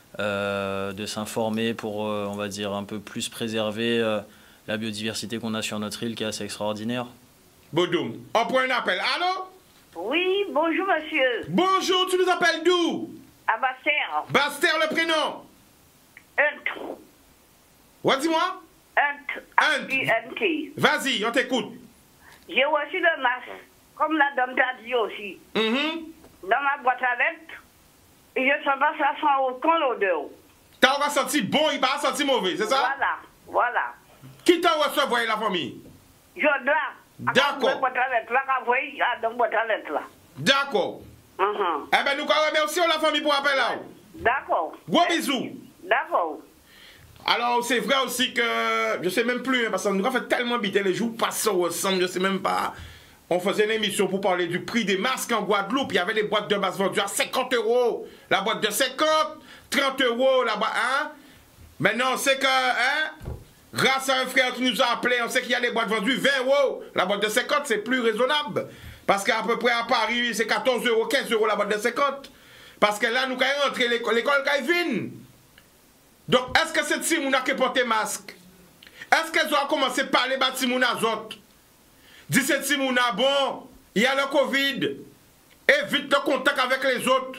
de s'informer pour, on va dire, un peu plus préserver la biodiversité qu'on a sur notre île qui est assez extraordinaire. Bodoum, on prend un appel. Allô? Oui, bonjour monsieur. Bonjour, tu nous appelles d'où? À Bastère. Bastère, le prénom? Hunt. Ouais, dis-moi. Hunt. H-U-N-T. Vas-y, on t'écoute. J'ai reçu le masque, comme la dame t'a dit aussi, dans ma boîte à lettres. Et je ne sais pas ça sent aucun l'odeur. T'as pas senti bon, il pas senti mauvais, c'est ça? Voilà. Qui t'a recevoir la famille? Je là. D'accord. Boîte à lettres là, qu'à voir, dans la boîte à lettres là. D'accord. Eh bien, nous remercions la famille pour l'appel là. D'accord. Gros bisous. D'accord. Alors, c'est vrai aussi que, je sais même plus, hein, parce que nous avons fait tellement biter, les jours passent ensemble, je sais même pas. On faisait une émission pour parler du prix des masques en Guadeloupe. Il y avait des boîtes de masques vendues à 50 €. La boîte de 50, 30 € la boîte, hein. Maintenant, on sait que, hein, grâce à un frère qui nous a appelé, on sait qu'il y a des boîtes vendues 20 €. La boîte de 50, c'est plus raisonnable. Parce qu'à peu près à Paris, c'est 14 €, 15 € la boîte de 50. Parce que là, nous avons rentré l'école qui vient. Donc, est-ce que c'est Timouna qui porte masque? Est-ce qu'elles ont commencé à parler de Timouna aux autres? Dis c'est Timouna, bon, il y a le Covid. Évite le contact avec les autres.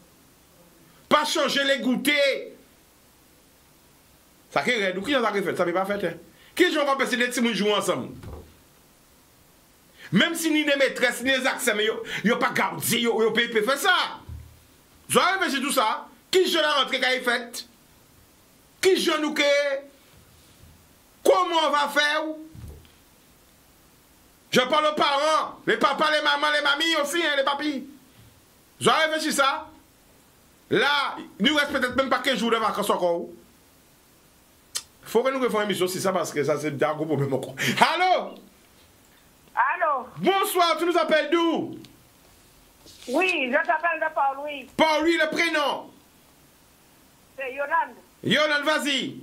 Pas changer les goûters. Ça qui est, qui a fait? Ça ne peut pas faire. Hein? Qui j'en va passer les Timouna jouer ensemble? Même si ni les maîtresses, ni les accès, mais ils n'ont pas gardé, ils n'ont pas fait ça. Vous avez réfléchi tout ça? Qui je la rentrée qu'il a fait? Qui je nous que? Comment on va faire? Je parle aux parents, les papas, les mamans, les mamies aussi, hein, les papis. Vous avez réfléchi ça? Là, nous reste peut-être même pas 15 jours de vacances encore. Il faut que nous refaisions une émission sur ça parce que ça c'est un gros problème encore. Allô? Allô? Bonsoir, tu nous appelles d'où? Oui, je t'appelle de Paul-Louis. Paul-Louis, le prénom? C'est Yolande. Yolande, vas-y.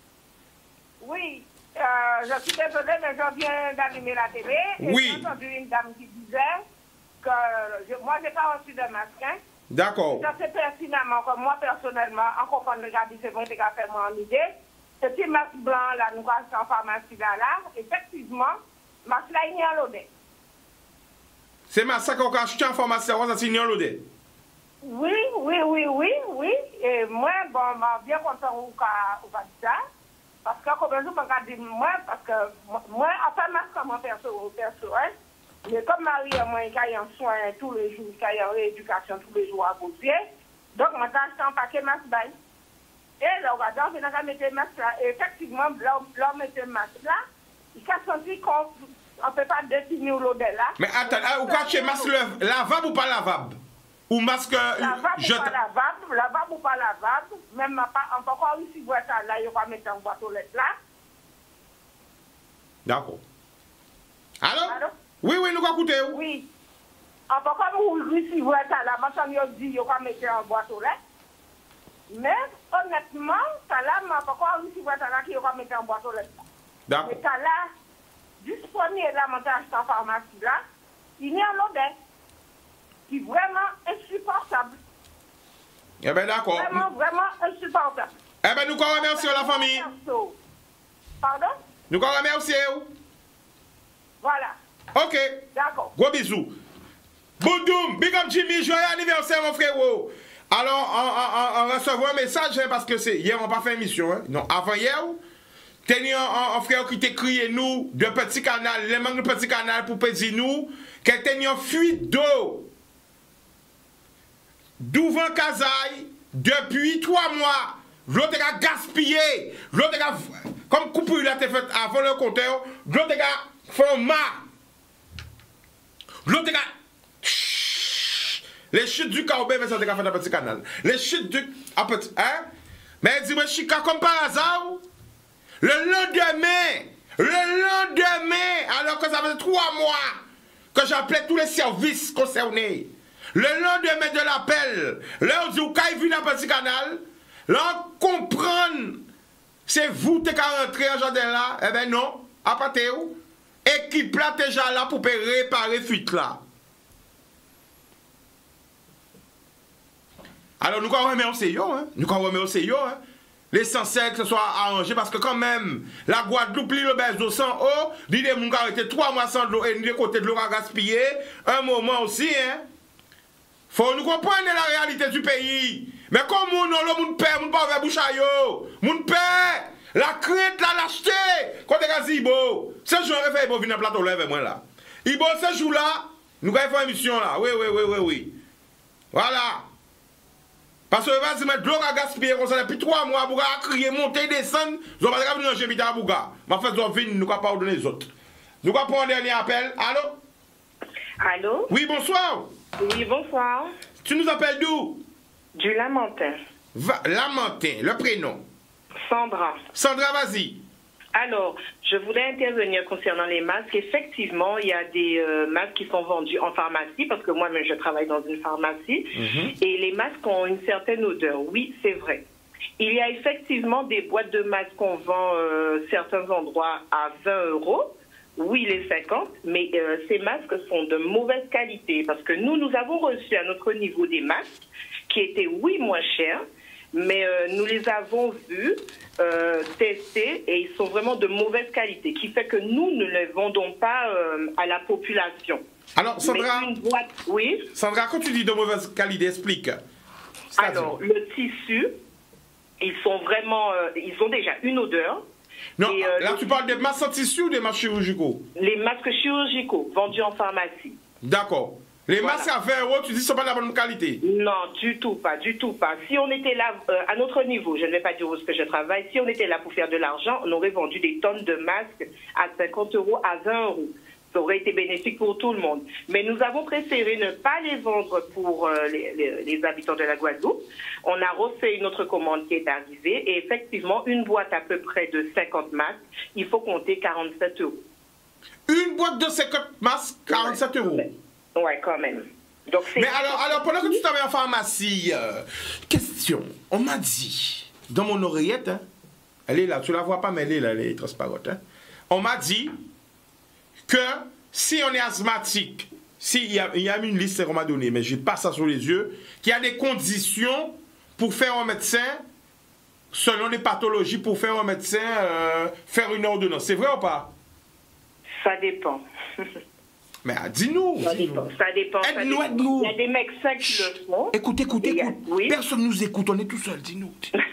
Oui, je suis désolée, mais je viens d'allumer la télé. Oui. Et j'ai entendu une dame qui disait que moi, je n'ai pas reçu de masque. Hein. D'accord. Je sais pertinemment que moi, personnellement, en comprenant le garde, c'est bon, c'est qu'à faire moi en idée. Ce petit masque blanc, là, nous avons en pharmacie là, effectivement, masque là, il y a l'odeur. C'est ma sac qu'on a acheté en pharmacie, ça signe l'odeur. Oui. Et moi, bon, je suis bien content qu'on va dire ça. Parce que, comme je me dis, moi, parce que moi, en fait, masque comme un perso, hein. Mais comme Marie et moi, qui a un soin tous les jours, qui a une rééducation tous les jours à côté, donc, moi, j'ai acheté un paquet de masques. Et là, on va mettre le masque là. Et effectivement, là, on met le masque là. Il s'est senti qu'on ne peut pas définir l'odeur là. Mais attends, vous cachez masque lavable ou pas lavable? Ou masque lavable ou pas lavable, même pas encore ici, là, il va mettre en boîte aux lettres là. D'accord. Allô? Oui, nous allons écouter. Oui. Encore comme ici, là, maintenant, il dit qu'il va mettre en boîte aux lettres. Mais honnêtement, ça là, encore ici, là, qu'il va mettre en boîte aux lettres. D'accord. Mais ça là, disponible là, mon en pharmacie là, il y a l'odeur. Qui est vraiment insupportable. Eh bien, d'accord. Vraiment insupportable. Eh bien, nous remercions la famille. Pardon? Nous remercions. Voilà. Ok. D'accord. Gros bisous. Boudoum, big up Jimmy, joyeux anniversaire, mon frère. Alors, on recevra un message, hein, parce que c'est hier, on n'a pas fait émission. Hein. Non, avant hier, Tenez un frère qui t'a crié nous, de petit canal, les manques de petit canal pour peser nous, qu'elle tenait une fuite d'eau. Devant Kazaï, depuis 3 mois, l'autre a gaspillé, l'autre a, comme coupure là t'es fait avant le compteur, l'autre a fait un mât. L'autre a, les chutes du Kaobé, mais ça t'a fait un petit canal. Les chutes du, un petit, hein? Mais dis-moi, Chica, comme par hasard, le lendemain, alors que ça faisait 3 mois que j'appelais tous les services concernés, le lendemain de l'appel, là on dit où quand il vient dans le petit canal, là on comprend, c'est vous qui avez rentré en jardin là, eh bien non, à partir où, équipe là déjà là pour réparer fuite là. Alors nous quand même au CEO, hein, nous quand même au CEO, hein. L'essentiel que ce soit arrangé parce que quand même, la Guadeloupe, l'île d'eau sans eau, l'idée de a été 3 mois sans eau et de côté de l'eau à gaspiller, un moment aussi, hein. Faut nous comprendre la réalité du pays. Mais comme nous, le monde paie, nous pas bouche à yo, moun paie, la crête, la lâcheté, quand t'es Ibo, ce jour, on va venir à plateau là avec moi là. Ibo, ce jour là, nous allons faire une émission là, oui. Voilà. Parce que vas-y mettre de l'eau à gaspiller comme ça depuis 3 mois, Bouga a crié, monter, descendre, ils ont pas venir en jébita à Bouga. Mais en fait, ils ont fini, nous ne pouvons pas ordonner les autres. Nous allons prendre un dernier appel. Allô? Allô? Oui, bonsoir. Oui, bonsoir. Tu nous appelles d'où? Du Lamentin. Lamentin, le prénom? Sandra. Sandra, vas-y. Alors, je voulais intervenir concernant les masques. Effectivement, il y a des masques qui sont vendus en pharmacie, parce que moi-même, je travaille dans une pharmacie, et les masques ont une certaine odeur. Oui, c'est vrai. Il y a effectivement des boîtes de masques qu'on vend certains endroits à 20 €. Oui, les 50, mais ces masques sont de mauvaise qualité, parce que nous avons reçu à notre niveau des masques qui étaient, oui, moins chers, mais nous les avons vus, testés, et ils sont vraiment de mauvaise qualité, qui fait que nous ne les vendons pas à la population. Alors, Sandra, oui. Sandra, quand tu dis de mauvaise qualité, explique. Alors, le tissu, ils sont vraiment, ils ont déjà une odeur. Non, là tu parles des masques en tissu ou des masques chirurgicaux? Les masques chirurgicaux, vendus en pharmacie. D'accord. Les masques à 20 €, tu dis que ce ne sont pas de la bonne qualité? Non, du tout pas, du tout pas. Si on était là, à notre niveau, je ne vais pas dire où est-ce que je travaille, si on était là pour faire de l'argent, on aurait vendu des tonnes de masques à 50 €, à 20 €. Ça aurait été bénéfique pour tout le monde. Mais nous avons préféré ne pas les vendre pour les habitants de la Guadeloupe. On a refait une autre commande qui est arrivée et effectivement, une boîte à peu près de 50 masques, il faut compter 47 €. Une boîte de 50 masques, 47 €? Ouais, quand même. Donc, mais alors, pendant que tu travailles en pharmacie, question, on m'a dit, dans mon oreillette, hein, elle est là, tu la vois pas, mais elle est là, elle est transparente. Hein, on m'a dit que si on est asthmatique, il y a une liste qu'on m'a donnée, mais je n'ai pas ça sous les yeux, qu'il y a des conditions pour faire un médecin, selon les pathologies, pour faire un médecin faire une ordonnance. C'est vrai ou pas? Ça dépend. Mais dis-nous. Ça dépend. Aide-nous, aide-nous. Il y a des médecins qui le font. Écoute. Oui. Personne nous écoute, on est tout seul, dis-nous.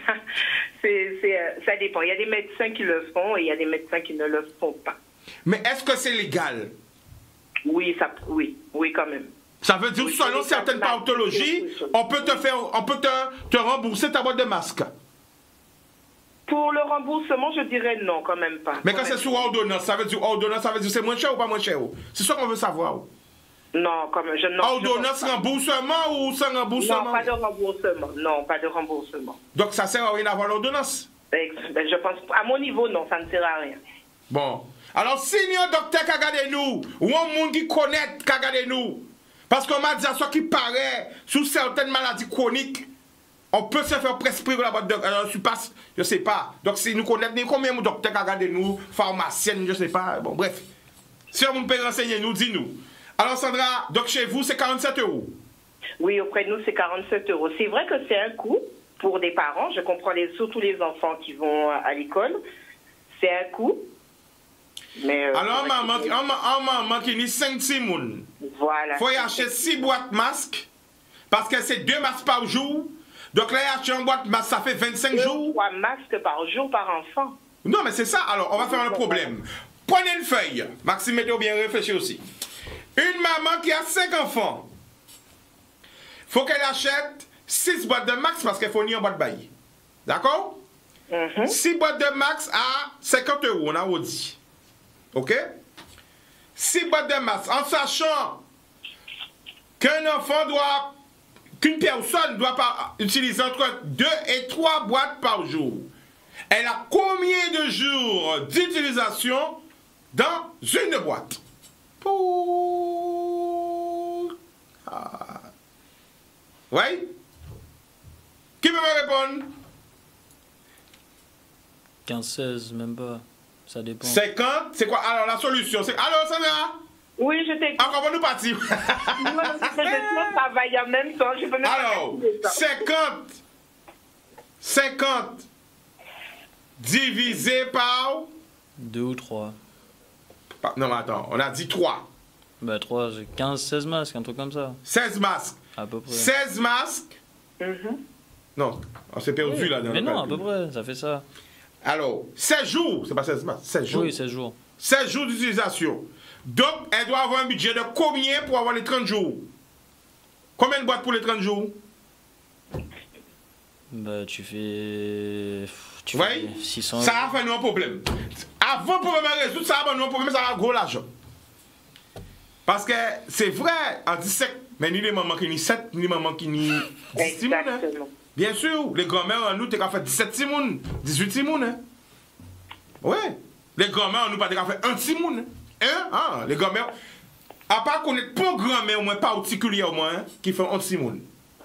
Ça dépend. Il y a des médecins qui le font et il y a des médecins qui ne le font pas. Mais est-ce que c'est légal? Oui, quand même. Ça veut dire que selon certaines pathologies, on peut te rembourser ta boîte de masque. Pour le remboursement, je dirais non, quand même pas. Mais quand c'est sous ordonnance, ça veut dire c'est moins cher ou pas moins cher? C'est ça qu'on veut savoir. Non, comme je non. Ordonnance remboursement ou sans remboursement? Non, pas de remboursement. Non, pas de remboursement. Donc ça sert à rien d'avoir l'ordonnance? Je pense, à mon niveau, non, ça ne sert à rien. Bon. Alors, si il y a un docteur qui regarde nous, ou un monde qui connaît qui regarde nous, parce qu'on m'a dit à ce qui paraît, sous certaines maladies chroniques, on peut se faire prescrire la boîte de... je sais pas. Donc, si nous connaissons combien de docteurs qui regardent nous, pharmaciennes, je sais pas. Bon, bref. Si on peut renseigner nous, dis-nous. Alors, Sandra, donc chez vous, c'est 47 €? Oui, auprès de nous, c'est 47 €. C'est vrai que c'est un coût pour des parents. Je comprends surtout les enfants qui vont à l'école. C'est un coût. Mais, alors, maman qui dit 5 simounes. Voilà. Il faut y acheter 6 boîtes masques, parce que c'est 2 masques par jour. Donc là, il y a acheté une boîte masque, ça fait 25 jours. 3 masques par jour par enfant. Non, mais c'est ça. Alors, on va faire un problème. Prenez une feuille. Maxime, mettez bien réfléchi aussi. Une maman qui a 5 enfants. Faut qu'elle achète 6 boîtes de max parce qu'elle fournit en boîte bail. D'accord? 6 boîtes de max à 50 €, on a dit. OK? 6 boîtes de max. En sachant qu'un enfant doit, qu'une personne doit utiliser entre 2 et 3 boîtes par jour. Elle a combien de jours d'utilisation dans une boîte? Oui? Qui peut me répondre? 15-16, même pas. Ça dépend. 50, c'est quoi? Alors la solution, c'est... Alors Sandra? Oui, je t'écoute. Encore bon, nous partir. Je travaille en même temps. Je peux même Alors, 50 divisé par... 2 ou 3. Non, mais attends, on a dit 3. Bah 3, 15-16 masques, un truc comme ça. 16 masques. À peu près. 16 masques. Non, on s'est perdu Oui, là. Dans mais le non, à calcul. peu près, ça fait ça. Alors, 16 jours, c'est pas 16 masques, 16 jours. Oui, 16 jours. 16 jours d'utilisation. Donc, elle doit avoir un budget de combien pour avoir les 30 jours? Combien de boîtes pour les 30 jours? Bah tu fais... Tu Oui, fais 600 ça a fait nous un problème. Avant pour me résoudre, ça a fait nous un problème, ça a gros l'argent. Parce que c'est vrai, en 17, mais ni les mamans qui ni 7, ni les mamans qui ni 10 timounes. Hein. Bien sûr, les grands-mères en nous, t'es qu'à faire 17 timounes, 18 timounes. Hein. Ouais, les grands-mères en nous, pas t'es qu'à faire 1 timoun. Hein? Ah, les grands-mères, à part connaître pour grand-mère, au moins particulièrement, hein, qui font 1 timoun.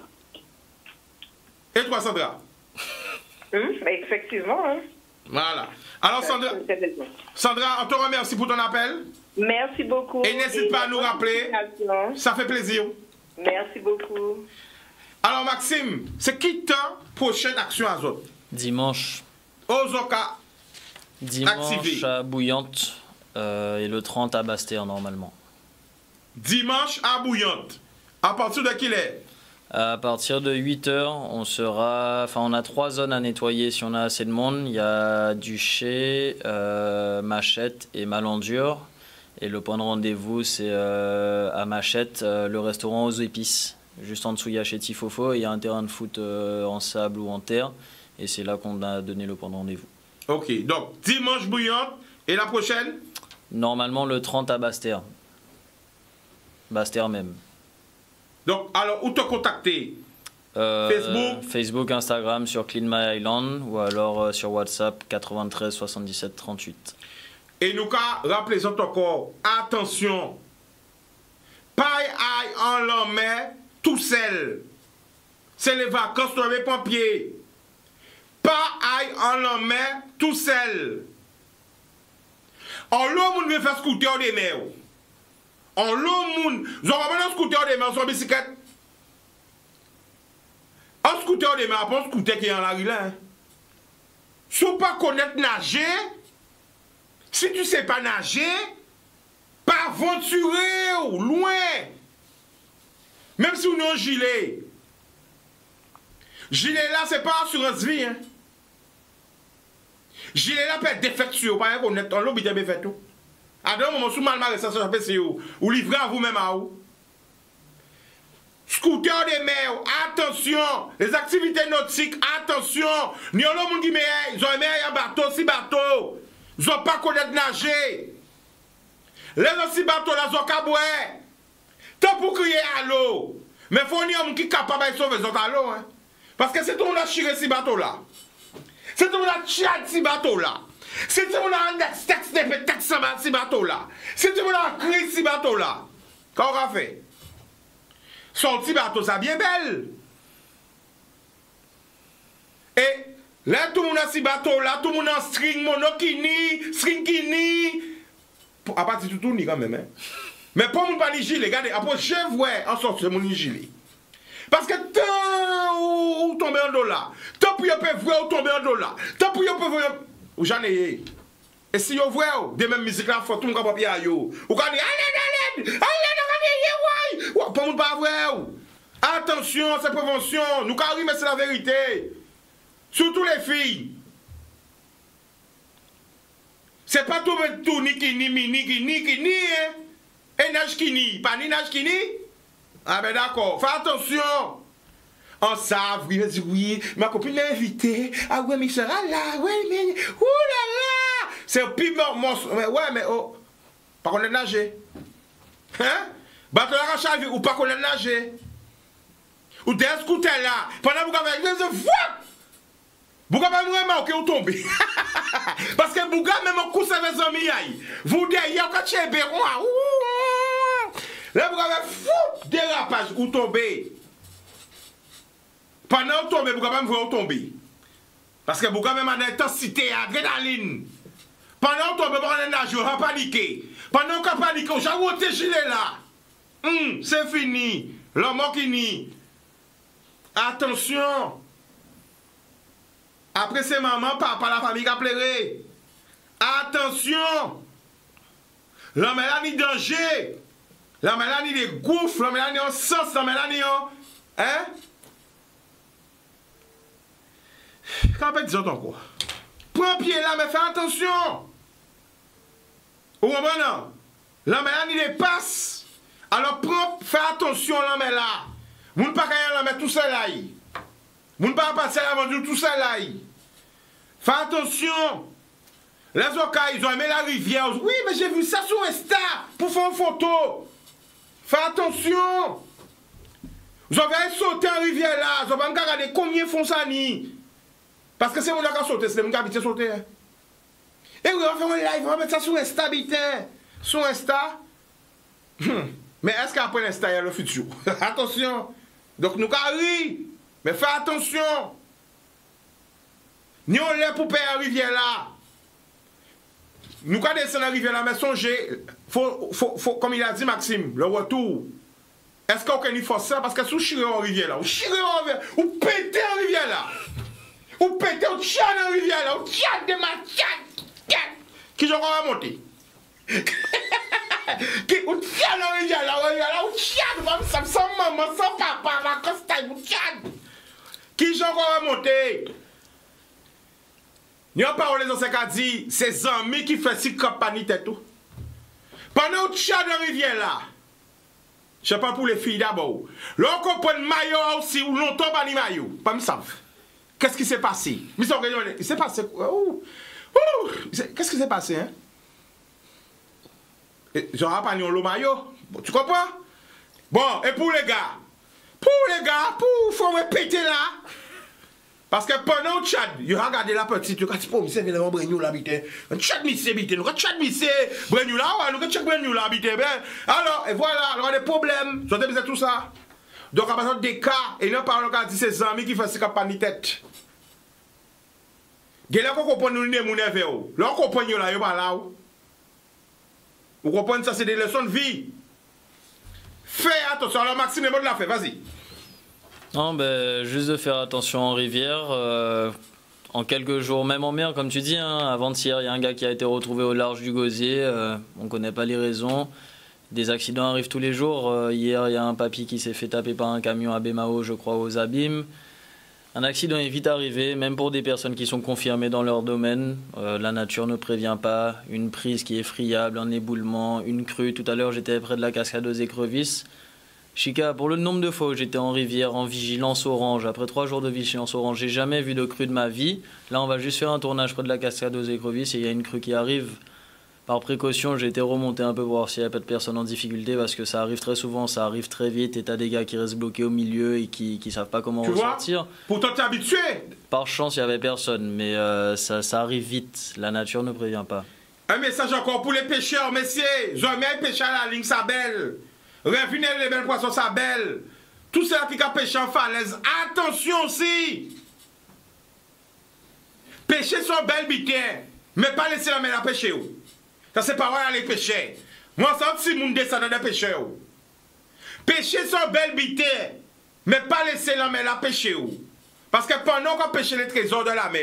Et toi, Sandra? Effectivement. Hein. Voilà. Alors, Sandra, on te remercie pour ton appel. Merci beaucoup. Et n'hésite pas à nous rappeler. Ça fait plaisir. Merci beaucoup. Alors, Maxime, c'est qui ta prochaine action à Zot? Dimanche. Ozoka. Dimanche activé. à Bouillante et le 30 à Bastère normalement. Dimanche à Bouillante. À partir de quelle heure? À partir de 8h, on sera... Enfin, on a 3 zones à nettoyer si on a assez de monde. Il y a Duché, Machette et Malandure. Et le point de rendez-vous, c'est à Machette, le restaurant aux épices. Juste en dessous, il y a chez Tifofo et il y a un terrain de foot en sable ou en terre. Et c'est là qu'on a donné le point de rendez-vous. Ok, donc dimanche Bouillante. Et la prochaine? Normalement, le 30 à Bastère. Bastère même. Donc, alors, où te contacter? Facebook? Facebook, Instagram sur Clean My Island ou alors sur WhatsApp 93 77 38. Et nous, rappelez-vous encore, attention, pas aille en l'emmène tout seul. C'est les vacances sur les pompiers. Pas aille en l'emmène tout seul. En l'homme, on veut faire scooter des mers. En l'homme, nous avons un scooter des mers sur bicyclette. Un scooter des mers, pas un scooter qui est en la rue là. Si tu ne pas connaître nager, si tu ne sais pas nager, pas aventurer ou loin. Même si on a un gilet. Gilet là, c'est pas assurance vie. Hein. Gilet là peut être défectueux. Pas qu'on est en l'objet de fait tout. À un moment, sous mal marre, ça se fait, c'est ou livrez à vous-même à vous. Scooter des mers, attention. Les activités nautiques, attention. N'y a pas de monde qui met, ils ont un bateau, 6 bateaux. Ils n'ont pas connaître nager. Les autres bateaux là, ils ont qu'à boire. Tant pour crier à l'eau. Mais il faut un homme qui est capable de sauver les autres à l'eau. Hein. Parce que c'est tout le monde a chiré ces bateaux là. C'est tout le monde a tiré ces bateaux là. C'est tout le monde a un texte de ces bateaux là. C'est tout le monde a créé ces bateaux là. Qu'est-ce qu'on a fait? Son petit bateau, ça bien belle. Et là, tout le monde a ces bateaux là, tout le monde a string monokini, string kini. À partir de tout, quand même. Hein. Mais pour mon pas gilet, regardez, après, je vois en sorte de mon gilet. Parce que tant ou tomber en dollar, tant pour y peut voir ou tomber en dollar, tant pour y peut voir ou j'en ai. Et si vous voyez des mêmes musiques là, faut tout le monde capable à yo. Ou quand allez, pour mon pas voir. Attention, c'est prévention. Nous carrément mais c'est la vérité. Surtout les filles. C'est pas tout ni qui ni, hein. Et nage qui ni, pas ni nage qui ni. Ah ben d'accord, fais attention. En savent, il va dire oui, ma copine m'a invité. Ah ouais, mais il sera là, ouais, mais. Ouh là là! C'est un piment monstre. Ouais, mais oh. Pas qu'on a nagé. Hein? Bateau la rachat, ou pas qu'on a nagé. Ou t'es un scooter là. Pendant que vous avez un Bouga pas vraiment que vous tombez. Parce que Bouga, même un coup, ça va s'en vous derrière, quand tu es béron, là, vous avez fou dérapage, ou tomber. Pendant que vous tombez, Bouga même vous tomber. Parce que Bouga même en intensité, adrénaline. Pendant que vous tombez, vous avez nage, vous avez paniqué. Pendant que vous paniqué, vous avez ôté gilet là. C'est fini. L'homme qui nie. Attention. Après c'est maman, papa, la famille qui a pleuré. Attention. L'homme là ni danger. L'homme là ni des gouffres. L'homme là ni en sens. L'homme là ni en... Hein? Quand on dit encore. Prends pied là, mais fais attention. Ou non? L'homme là ni des passes. Alors fais attention l'homme là. Vous ne pouvez pas l'homme tout seul là. Vous ne pouvez pas passer avant de tout ça là. Fais attention. Les ocailles, ils ont aimé la rivière. Oui, mais j'ai vu ça sur Insta pour faire une photo. Fais attention. Vous avez sauté en rivière là. Vous avez regardé combien font ça ni. Parce que c'est mon qui a sauté, c'est mon qui a habité sauter. Et oui, on va faire un live, on va mettre ça sur Insta, habité. Sur Insta. Mais est-ce qu'après l'Insta, il y a le futur? Attention. Donc nous carré. Mais fais attention. Nous on l'est pour payer la rivière là. Nous quand descendre la rivière là, mais songez, faut, comme il a dit Maxime, le retour. Est-ce qu'on peut faire ça? Parce que si vous chirez en rivière là, vous pétez en rivière là. Vous pétez, vous tchat en rivière là, vous tchat de ma tchat. Qui j'en va monter? Vous tchat en rivière là, vous tchat, sans maman, sans papa, ma costaille, vous tchat. Qui j'en va monter? Nous avons parlé dans ce cas dit, c'est amis qui font si compagnie et tout. Pendant que tu as de rivière là, je ne sais pas pour les filles d'abord. Là, on comprend le maillot aussi, ou longtemps pas ni maillot. Pas me savent. Qu'est-ce qui s'est passé? Il s'est passé quoi? Qu'est-ce qui s'est passé, hein? J'aurais pas le maillot. Tu comprends? Bon, et pour les gars, pour faut répéter là. Parce que pendant le chat, vous regardez la petite, vous regardez, oh, c'est vraiment Brignou là, habité. Un chat missé, habité. Nous, chat missé, Brignou là, ouais, nous, chat Brignou là, habité. Alors, et voilà, alors, des problèmes. Vous avez tout ça. Donc, à partir des cas, et non, par exemple, ces amis qui font ce qu'on pas tête. Et là, on comprend nous, nous, nous, là, on comprend nous, là, pas là. Vous comprenez ça, c'est des leçons de vie. Fais attention, alors, Maxime, le mot de la fait, vas-y. Non, ben, juste de faire attention en rivière. En quelques jours, même en mer, comme tu dis, hein, avant-hier, il y a un gars qui a été retrouvé au large du Gosier. On ne connaît pas les raisons. Des accidents arrivent tous les jours. Hier, il y a un papy qui s'est fait taper par un camion à Bémao, je crois, aux Abîmes. Un accident est vite arrivé, même pour des personnes qui sont confirmées dans leur domaine. La nature ne prévient pas. Une prise qui est friable, un éboulement, une crue. Tout à l'heure, j'étais près de la cascade aux Écrevisses. Chica, pour le nombre de fois où j'étais en rivière, en vigilance orange, après 3 jours de vigilance orange, j'ai jamais vu de crue de ma vie. Là, on va juste faire un tournage près de la cascade aux Écrevisses et il y a une crue qui arrive. Par précaution, j'ai été remonté un peu pour voir s'il n'y avait pas de personnes en difficulté parce que ça arrive très souvent, ça arrive très vite et t'as des gars qui restent bloqués au milieu et qui savent pas comment ressortir. Pourtant, t'es habitué. Par chance, il n'y avait personne, mais ça arrive vite. La nature ne prévient pas. Un message encore pour les pêcheurs, messieurs. Jamais pêcher à la ligne, ça belle. Revenez les belles poissons, ça belle. Tout ceux qui ont pêché en falaise, attention aussi. Pêcher son belle bitère, mais pas laisser la mer à pêcher. Ça, c'est pas vrai aller pêcher. Moi, ça, si mon descend dans des pêcheurs. Pêcher son belle bitère, mais pas laisser la mer à pêcher. Parce que pendant qu'on pêche les trésors de la mer.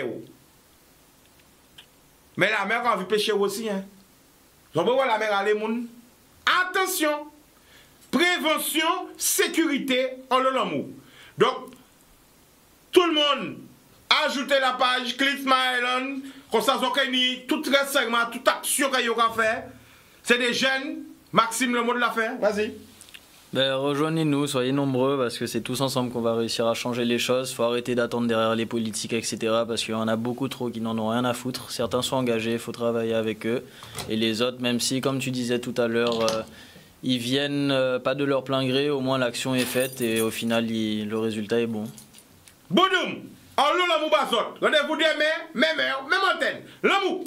Mais la mer a envie de pêcher aussi. Hein. Vous voyez la mer aller, moun. Attention. Prévention, sécurité, en l'amour. Donc, tout le monde, ajoutez la page Cliff My Island, comme ça, tout renseignement, toute action qu'il y a fait, c'est des jeunes. Maxime, le mot de la fin, vas-y. Ben, rejoignez-nous, soyez nombreux parce que c'est tous ensemble qu'on va réussir à changer les choses. Il faut arrêter d'attendre derrière les politiques, etc. Parce qu'il y en a beaucoup trop qui n'en ont rien à foutre. Certains sont engagés, il faut travailler avec eux. Et les autres, même si, comme tu disais tout à l'heure, ils viennent pas de leur plein gré, au moins l'action est faite et au final, le résultat est bon. Boudoum, en l'eau, l'amour basot. Rendez-vous demain, même heure, même antenne. L'amour.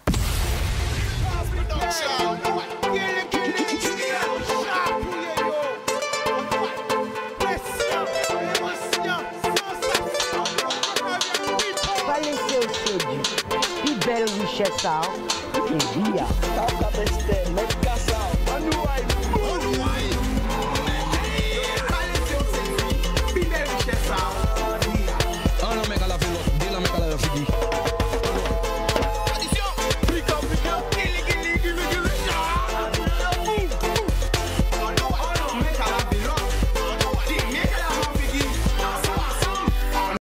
Plus belle richesse, c'est vie.